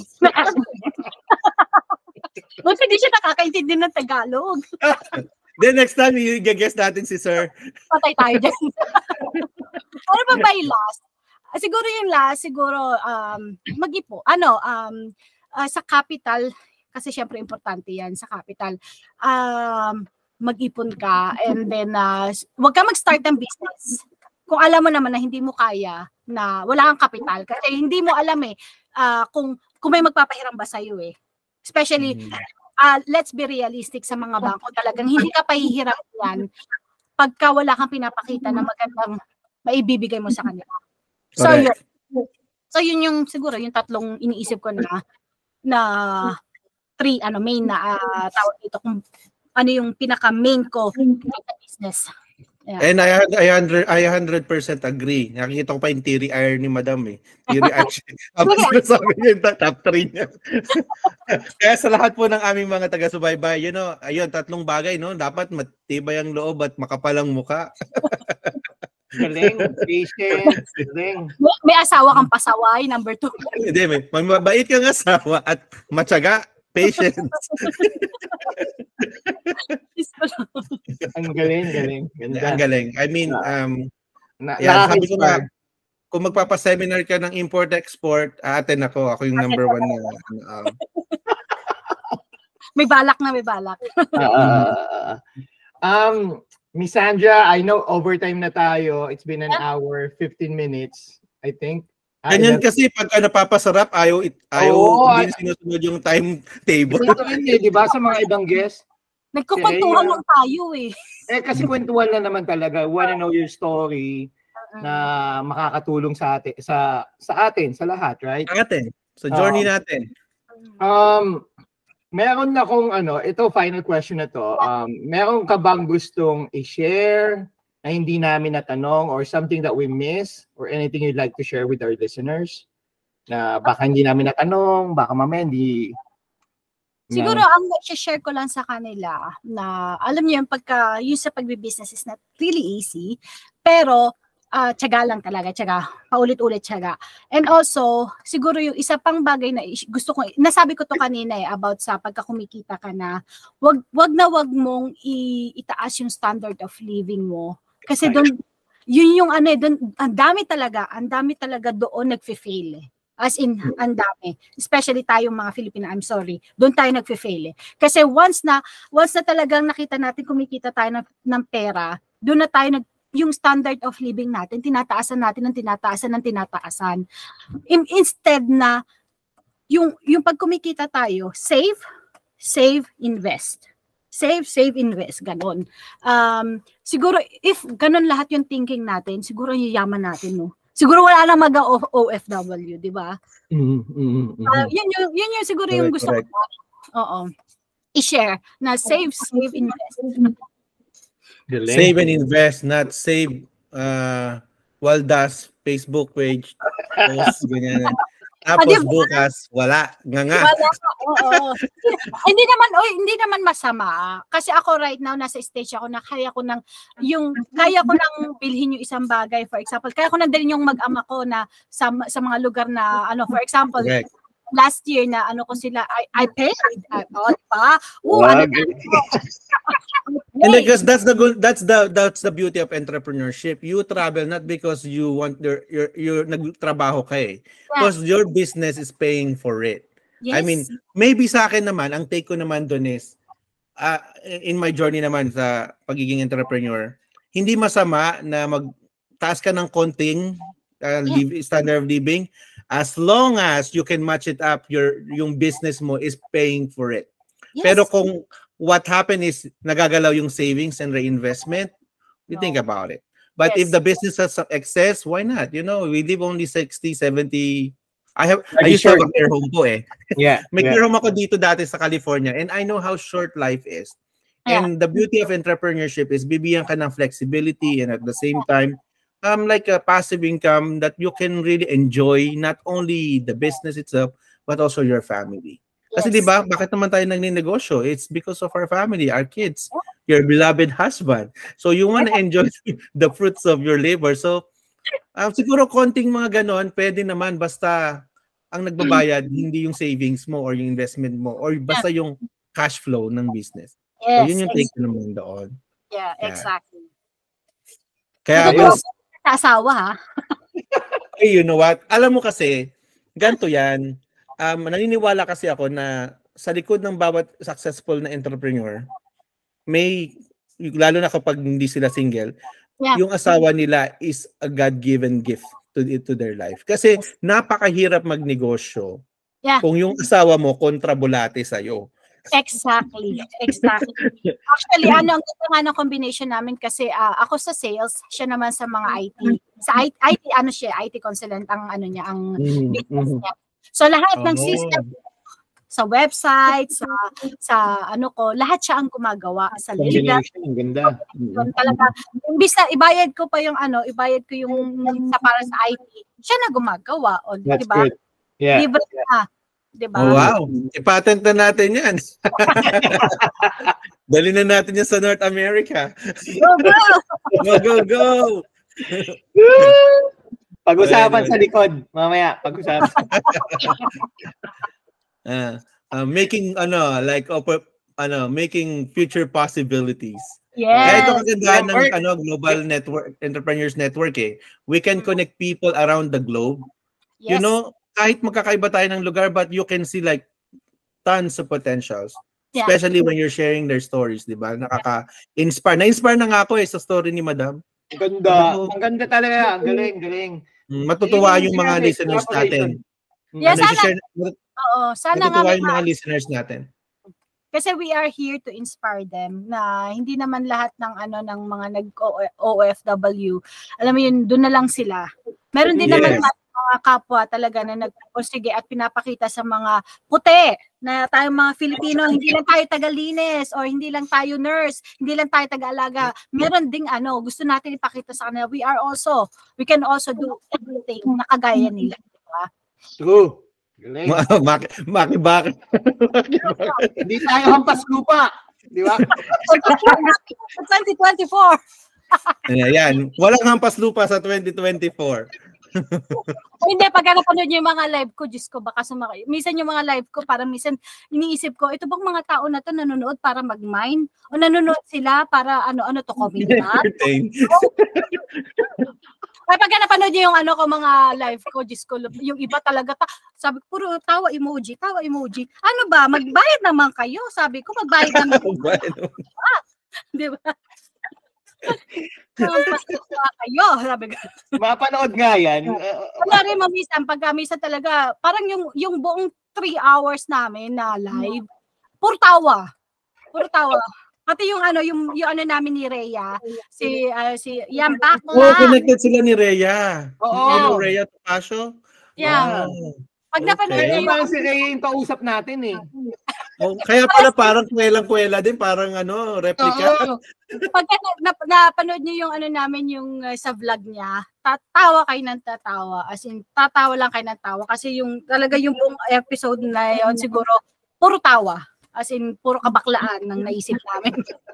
Buti di siya nakakaintindi ng Tagalog. Then next time, i-guess natin si Sir. Patay tayo dyan. Ano ba yung last? Siguro yung last, mag-ipo. Sa capital, kasi syempre importante yan sa capital. Mag-ipon ka and then huwag ka mag-start ng business. Kung alam mo naman na hindi mo kaya, na wala kang capital. Kasi hindi mo alam kung may magpapahiram ba sa'yo eh. Especially, let's be realistic sa mga bangko. Talagang hindi ka pahihiram yan pagka wala kang pinapakita na magandang maibibigay mo sa kanila. So yun yung siguro yung 3 iniisip ko na 3 main na tawag dito kung ano yung pinaka main ko sa business. Yeah. And I 100% agree. Nakikita ko pa yung teary eye ni Madam eh. Teary eye. Sabi niya yung top 3 niya. Kaya sa lahat po ng aming mga taga-subaybay, ayun, 3 bagay, no? Dapat matibay ang loob at makapal ang mukha. Galing, patience, galing. May asawa kang pasaway, number 2. Hindi, may mabait kang asawa at matyaga, patience. Ang galing. Ganda. Ang galing. I mean, sabi ko nga, kung magpapaseminar ka ng import-export, atin ako yung number 1 na. May balak. Miss Sandra, I know overtime na tayo. It's been an hour, 15 minutes, I think. Ganyan kasi pagka napapasarap, hindi sinusunod yung timetable. Ito rin di ba, sa mga ibang guests? Nagkukwentuhan lang tayo eh. Kasi kwentuhan na naman talaga. Wanna know your story na makakatulong sa atin, sa lahat, right? Sa journey natin. Meron akong ito final question na to. Meron ka bang gustong i-share na hindi namin natanong or something that we miss or anything you'd like to share with our listeners na baka hindi namin natanong, baka mamaya hindi. Siguro ang share ko lang sa kanila na alam niyo yung sa pagbi-business is not really easy, pero tiyaga lang talaga, paulit-ulit tiyaga. And also, siguro yung isa pang bagay na gusto ko, nasabi ko to kanina about sa pagkakumikita ka na, wag mong itaas yung standard of living mo. Kasi doon, yun yung doon, ang dami talaga doon nagfe-fail eh. As in, ang dami. Especially tayong mga Filipino, I'm sorry. Doon tayo nagfe-fail eh. Kasi once na talagang nakita natin kumikita tayo ng pera, doon na tayo yung standard of living natin, tinataasan natin ng tinataasan. Instead na, yung pag kumikita tayo, save, invest. Save, invest. Ganon. Siguro, if ganon lahat yung thinking natin, siguro yayaman natin, no? Siguro wala lang mag-OFW, di ba? Yun yung siguro yung gusto ko. Oo. I-share na save, invest. Save and invest, not save Waldas Facebook page post, ganyan. Tapos bukas, wala. Nga. Wala, oo. Hindi naman masama. Kasi ako right now, nasa stage ako na kaya ko nang bilhin yung isang bagay. For example, kaya ko nang dalhin yung mag-ama ko na sa mga lugar na, for example, correct. Last year na ko sila, I paid. Pa. And because that's the beauty of entrepreneurship. You travel not because you want your nagtrabaho ka eh. Because your business is paying for it. Yes. I mean, maybe sa akin naman, ang take ko naman doon is in my journey naman sa pagiging entrepreneur, hindi masama na magtaas ka ng konting standard of living as long as you can match it up, yung business mo is paying for it. Yes. Pero kung what happened is nagagalaw yung savings and reinvestment, you think about it. But if the business has excess, why not? We live only 60, 70. I used to have a care home po eh. Yeah. May care home ako dito dati sa California and I know how short life is. Yeah. And the beauty of entrepreneurship is bibigyan ka ng flexibility and at the same time, like a passive income that you can really enjoy not only the business itself, but also your family. Kasi di ba, bakit naman tayo nagninegosyo? It's because of our family, our kids, your beloved husband. So you want to enjoy the fruits of your labor. So siguro konting mga ganon, pwede naman basta ang nagbabayad, hindi yung savings mo or yung investment mo or basta yung cash flow ng business. Yes, so yun yung take naman doon. Yeah, exactly. Kaya sa asawa ha? Hey, you know what? Alam mo kasi, ganito yan. Naniniwala kasi ako na sa likod ng bawat successful na entrepreneur, may, lalo na kapag hindi sila single, yung asawa nila is a God-given gift to their life. Kasi napakahirap magnegosyo kung yung asawa mo kontrabulate sa'yo. Exactly. Actually, ang ganda nga ng combination namin kasi ako sa sales, siya naman sa mga IT. Sa IT, IT consultant ang ang business niya. So lahat ng system sa website, sa lahat siya ang gumagawa sa legal. Ang ganda. Talaga, imbis na ibayad ko yung sa para sa IT, siya na gumagawa, di ba? Yeah. Libre na. Diba? Oh, wow. I-patent na natin yan. Dali na natin yan sa North America. Go! Pag-usapan sa likod. Mamaya, pag-usapan. Making, making future possibilities. Yes. Ito kagandahan ng Global Network, Entrepreneurs Network eh. We can connect people around the globe. Yes. Kahit magkakaiba tayo ng lugar, but you can see like tons of potentials. Yeah. Especially when you're sharing their stories, di ba? Nakaka-inspire. Na-inspire na nga ako sa story ni Madam. Ang ganda. Ang ganda talaga. Ang galing. Matutuwa yung mga listeners natin. Yeah, sana. Sana nga matutuwa yung mga listeners natin. Kasi we are here to inspire them na hindi naman lahat ng ng mga nag-OFW, alam mo yun, doon na lang sila. Meron din naman mga kapwa talaga na nagpursige at pinapakita sa mga puti na tayong mga Filipino, hindi lang tayo tagalinis or hindi lang tayo nurse, hindi lang tayo taga-alaga. Meron ding gusto natin ipakita sa kanila. We can also do everything na kagaya nila. Diba? True. Maki-baki. Hindi tayo hampas lupa. Di ba? 2024. Ayan. Walang hampas lupa sa 2024. Hindi, pag napanood niyo yung mga live ko, Diyos ko, baka minsan yung mga live ko, parang minsan iniisip ko, ito bang mga tao na to nanonood para mag-mine? O nanonood sila para ano to, comment ba? Ay, pag napanood niyo yung mga live ko, Diyos ko, yung iba talaga, sabi ko, puro tawa emoji. Ano ba, magbayad naman kayo? Sabi ko, magbayad naman kayo. Di ba? Kayo, sabi ko. Mapanood nga yan. Wala rin minsan talaga, parang yung buong 3 hours namin na live, puro tawa. Pati yung namin ni Rhea, si Yan Bakla. Connected sila ni Rhea. Oo. Rhea Topacio. Yeah. Wow. Pag napanood niyo yung si Rhea yung pausap natin eh. Kaya pala parang kwelang-kwela din, parang replica. Pag napanood niyo yung namin yung sa vlog niya, tatawa kayo ng tatawa. As in, tatawa lang kayo ng tawa. Kasi yung talaga yung buong episode na yun, siguro, puro tawa. As in, puro kabaklaan ng naisip namin.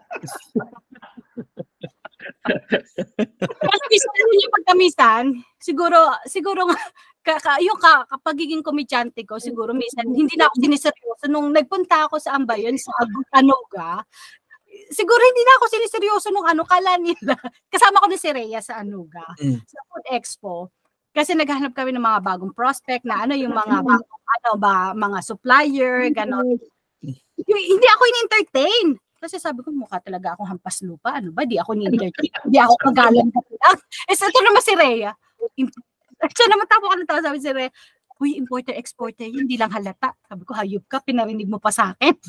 Kasi pagkamisan, siguro yung kapagiging komedyante ko, siguro minsan, hindi na ako siniseryoso. Nung nagpunta ako sa Ambayon, sa Anuga, siguro hindi na ako siniseryoso nung kala nila. Kasama ko na si Rhea sa Anuga, sa Food Expo. Kasi naghahanap kami ng mga bagong prospect na yung mga mga supplier, gano'n. Hindi ako in-entertain. Kasi sabi ko, mukha talaga akong hampas lupa. Ano ba? Di ako in-entertain. Di ako kagalan ka lang. Ito naman si Rhea. Siya naman tapo ka ng tao. Sabi si Rhea, uy, importer-exporter, hindi lang halata. Sabi ko, hayop ka, pinarinig mo pa sa akin.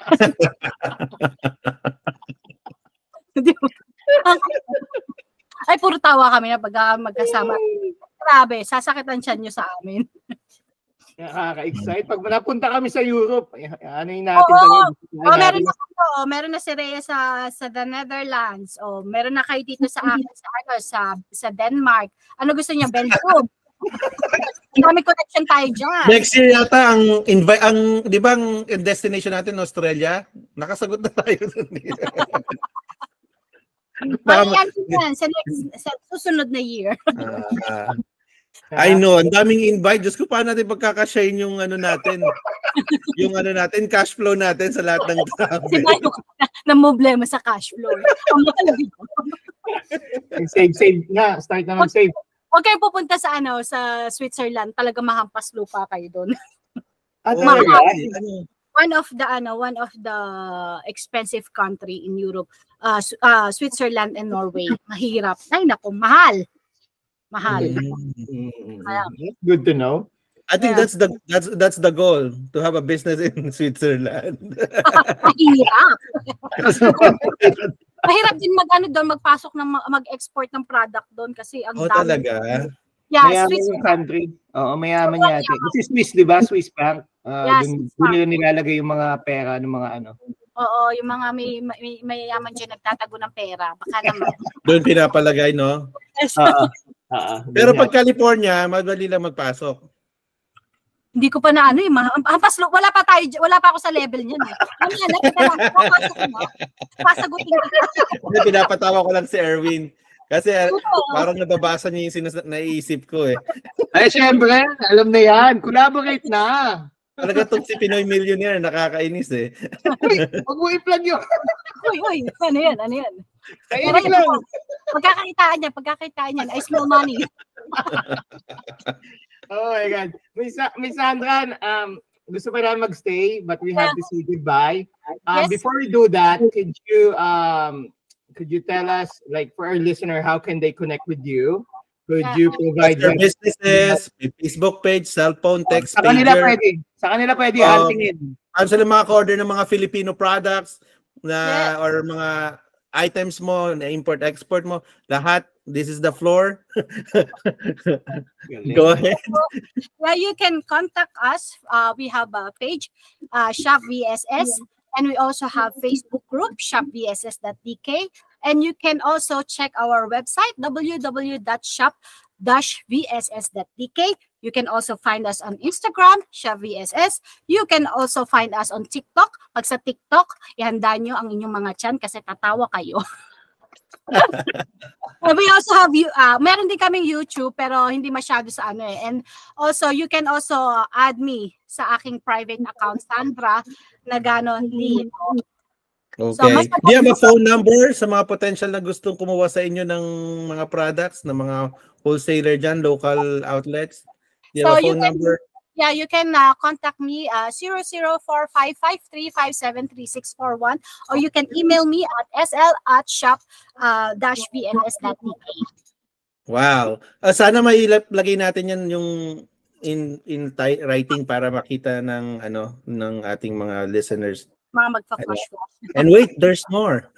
Ay, puro tawa kami na pag magkasama. Grabe, sasakitan siya nyo sa amin. Nakaka-excite. Pag napunta kami sa Europe, ano yung natin gawin? Meron na si Rhea sa the Netherlands. Meron na kayo dito sa akin sa Denmark. Ano gusto niya? Belgium. May connection tayo dyan. Next year yata ang di ba ang destination natin Australia? Nakasagot na tayo doon. Sa susunod na year. I know, ang daming invite. Diyos ko, paano natin pagkakashare yung natin? Yung natin, cash flow natin sa lahat ng travel. Na problema sa cash flow. Save nga. Start na mag-save. Huwag kayo pupunta sa sa Switzerland. Talaga mahampas lupa kayo doon. One of the expensive country in Europe, Switzerland and Norway. Mahirap. Ay nako, mahal. Good to know. I think that's the goal, to have a business in Switzerland. Mahirap. Mahirap din magpasok ng mag-export ng product doon kasi ang dami. Talaga. Yeah, mayaman yung country. Oo, mayaman yata. Kasi Swiss, di ba? Swiss bank. Doon nila nilalagay yung mga pera ng mga Oo, yung mga mayaman dyan nagtatago ng pera. Baka naman. Doon pinapalagay, no? Pero pag California, madali lang magpasok. Hindi ko pa na wala pa ako sa level niyan. Pasagutin ko. Pinapatawa ko lang si Erwin. Kasi parang nababasa niya yung naiisip ko eh. Ay, syempre, alam na yan. Collaborate na. Talaga itong si Pinoy Millionaire, nakakainis eh. Huwag mo i-plug yun. Uy, ano yan? Kaya lang. Pagkakakitaan niyan, ay small money. Oh my God. Miss Sandra, gusto pa namin magstay, but we have to say goodbye. Yes. Before we do that, could you tell us, like, for our listener, how can they connect with you? Could you provide your businesses, Facebook page, cell phone, text sa kanila pager. Sa kanila pwede huntingin. Ano sila maka-order ng mga Filipino products na or mga items mo na import-export mo, lahat. This is the floor. Go ahead. Yeah, you can contact us. We have a page, Shop VSS, and we also have Facebook group, shopvss.dk. And you can also check our website, www.shop-vss.dk. You can also find us on Instagram, ShopVSS. You can also find us on TikTok. Pag sa TikTok, ihanda nyo ang inyong mga tiyan kasi tatawa kayo. We also have meron din kaming YouTube pero hindi masyado sa ano eh. And also you can also add me sa aking private account, Sandra Nagano Lee. Okay. So, do you have a phone number sa mga potential na gustong kumuha sa inyo ng mga products, ng mga wholesaler dyan, local outlets? Do you have a phone number? Yeah, you can contact me 0045535733641 or you can email me at sl@shop-vns.dk. Wow. Sana mailagay natin yan yung in writing para makita ng ng ating mga listeners. Mga magpa-flash. And wait, there's more.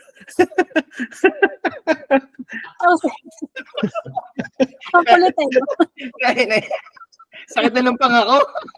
Sakit na ng pangako.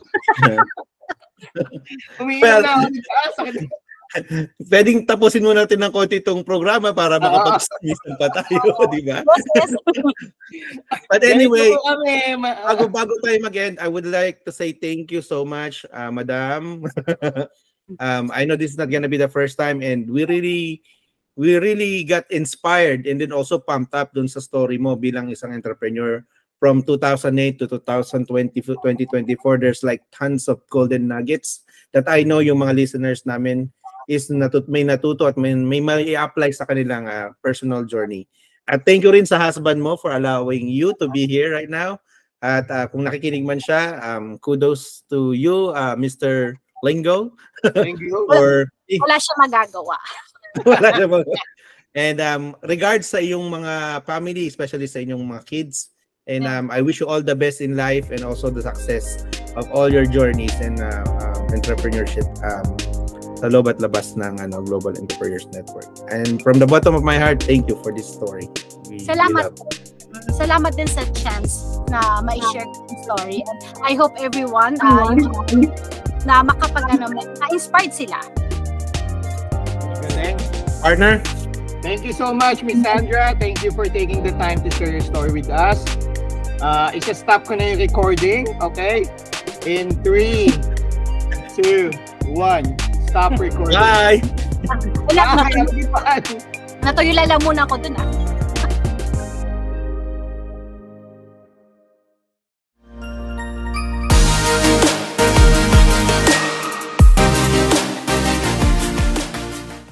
Umiinom na ako. Sakit. Pwedeng tapusin mo natin ng konti itong programa para makapag-sanisan pa tayo, di ba? But anyway, bago tayo mag-end, I would like to say thank you so much, Madam. I know this is not gonna be the first time, and we really got inspired and then also pumped up dun sa story mo bilang isang entrepreneur from 2008 to 2024. There's like tons of golden nuggets that I know yung mga listeners namin is may natuto at may apply sa kanilang personal journey. At thank you rin sa husband mo for allowing you to be here right now. At kung nakikinig man siya, kudos to you, Mr. Lingo. Or wala siya magagawa. Wala siya magagawa. And regards sa iyong mga family, especially sa inyong mga kids. And I wish you all the best in life and also the success of all your journeys and entrepreneurship sa loob at labas ng Global Entrepreneurs Network. And from the bottom of my heart, thank you for this story. Salamat. Salamat din sa chance na ma-share yung story. And I hope everyone na na-inspired sila. Partner? Thank you so much, Miss Sandra. Thank you for taking the time to share your story with us. Isa-stop ko na yung recording, okay? In 3, 2, 1. Stop recording. Bye! Wala na. Natuyulala muna ako dun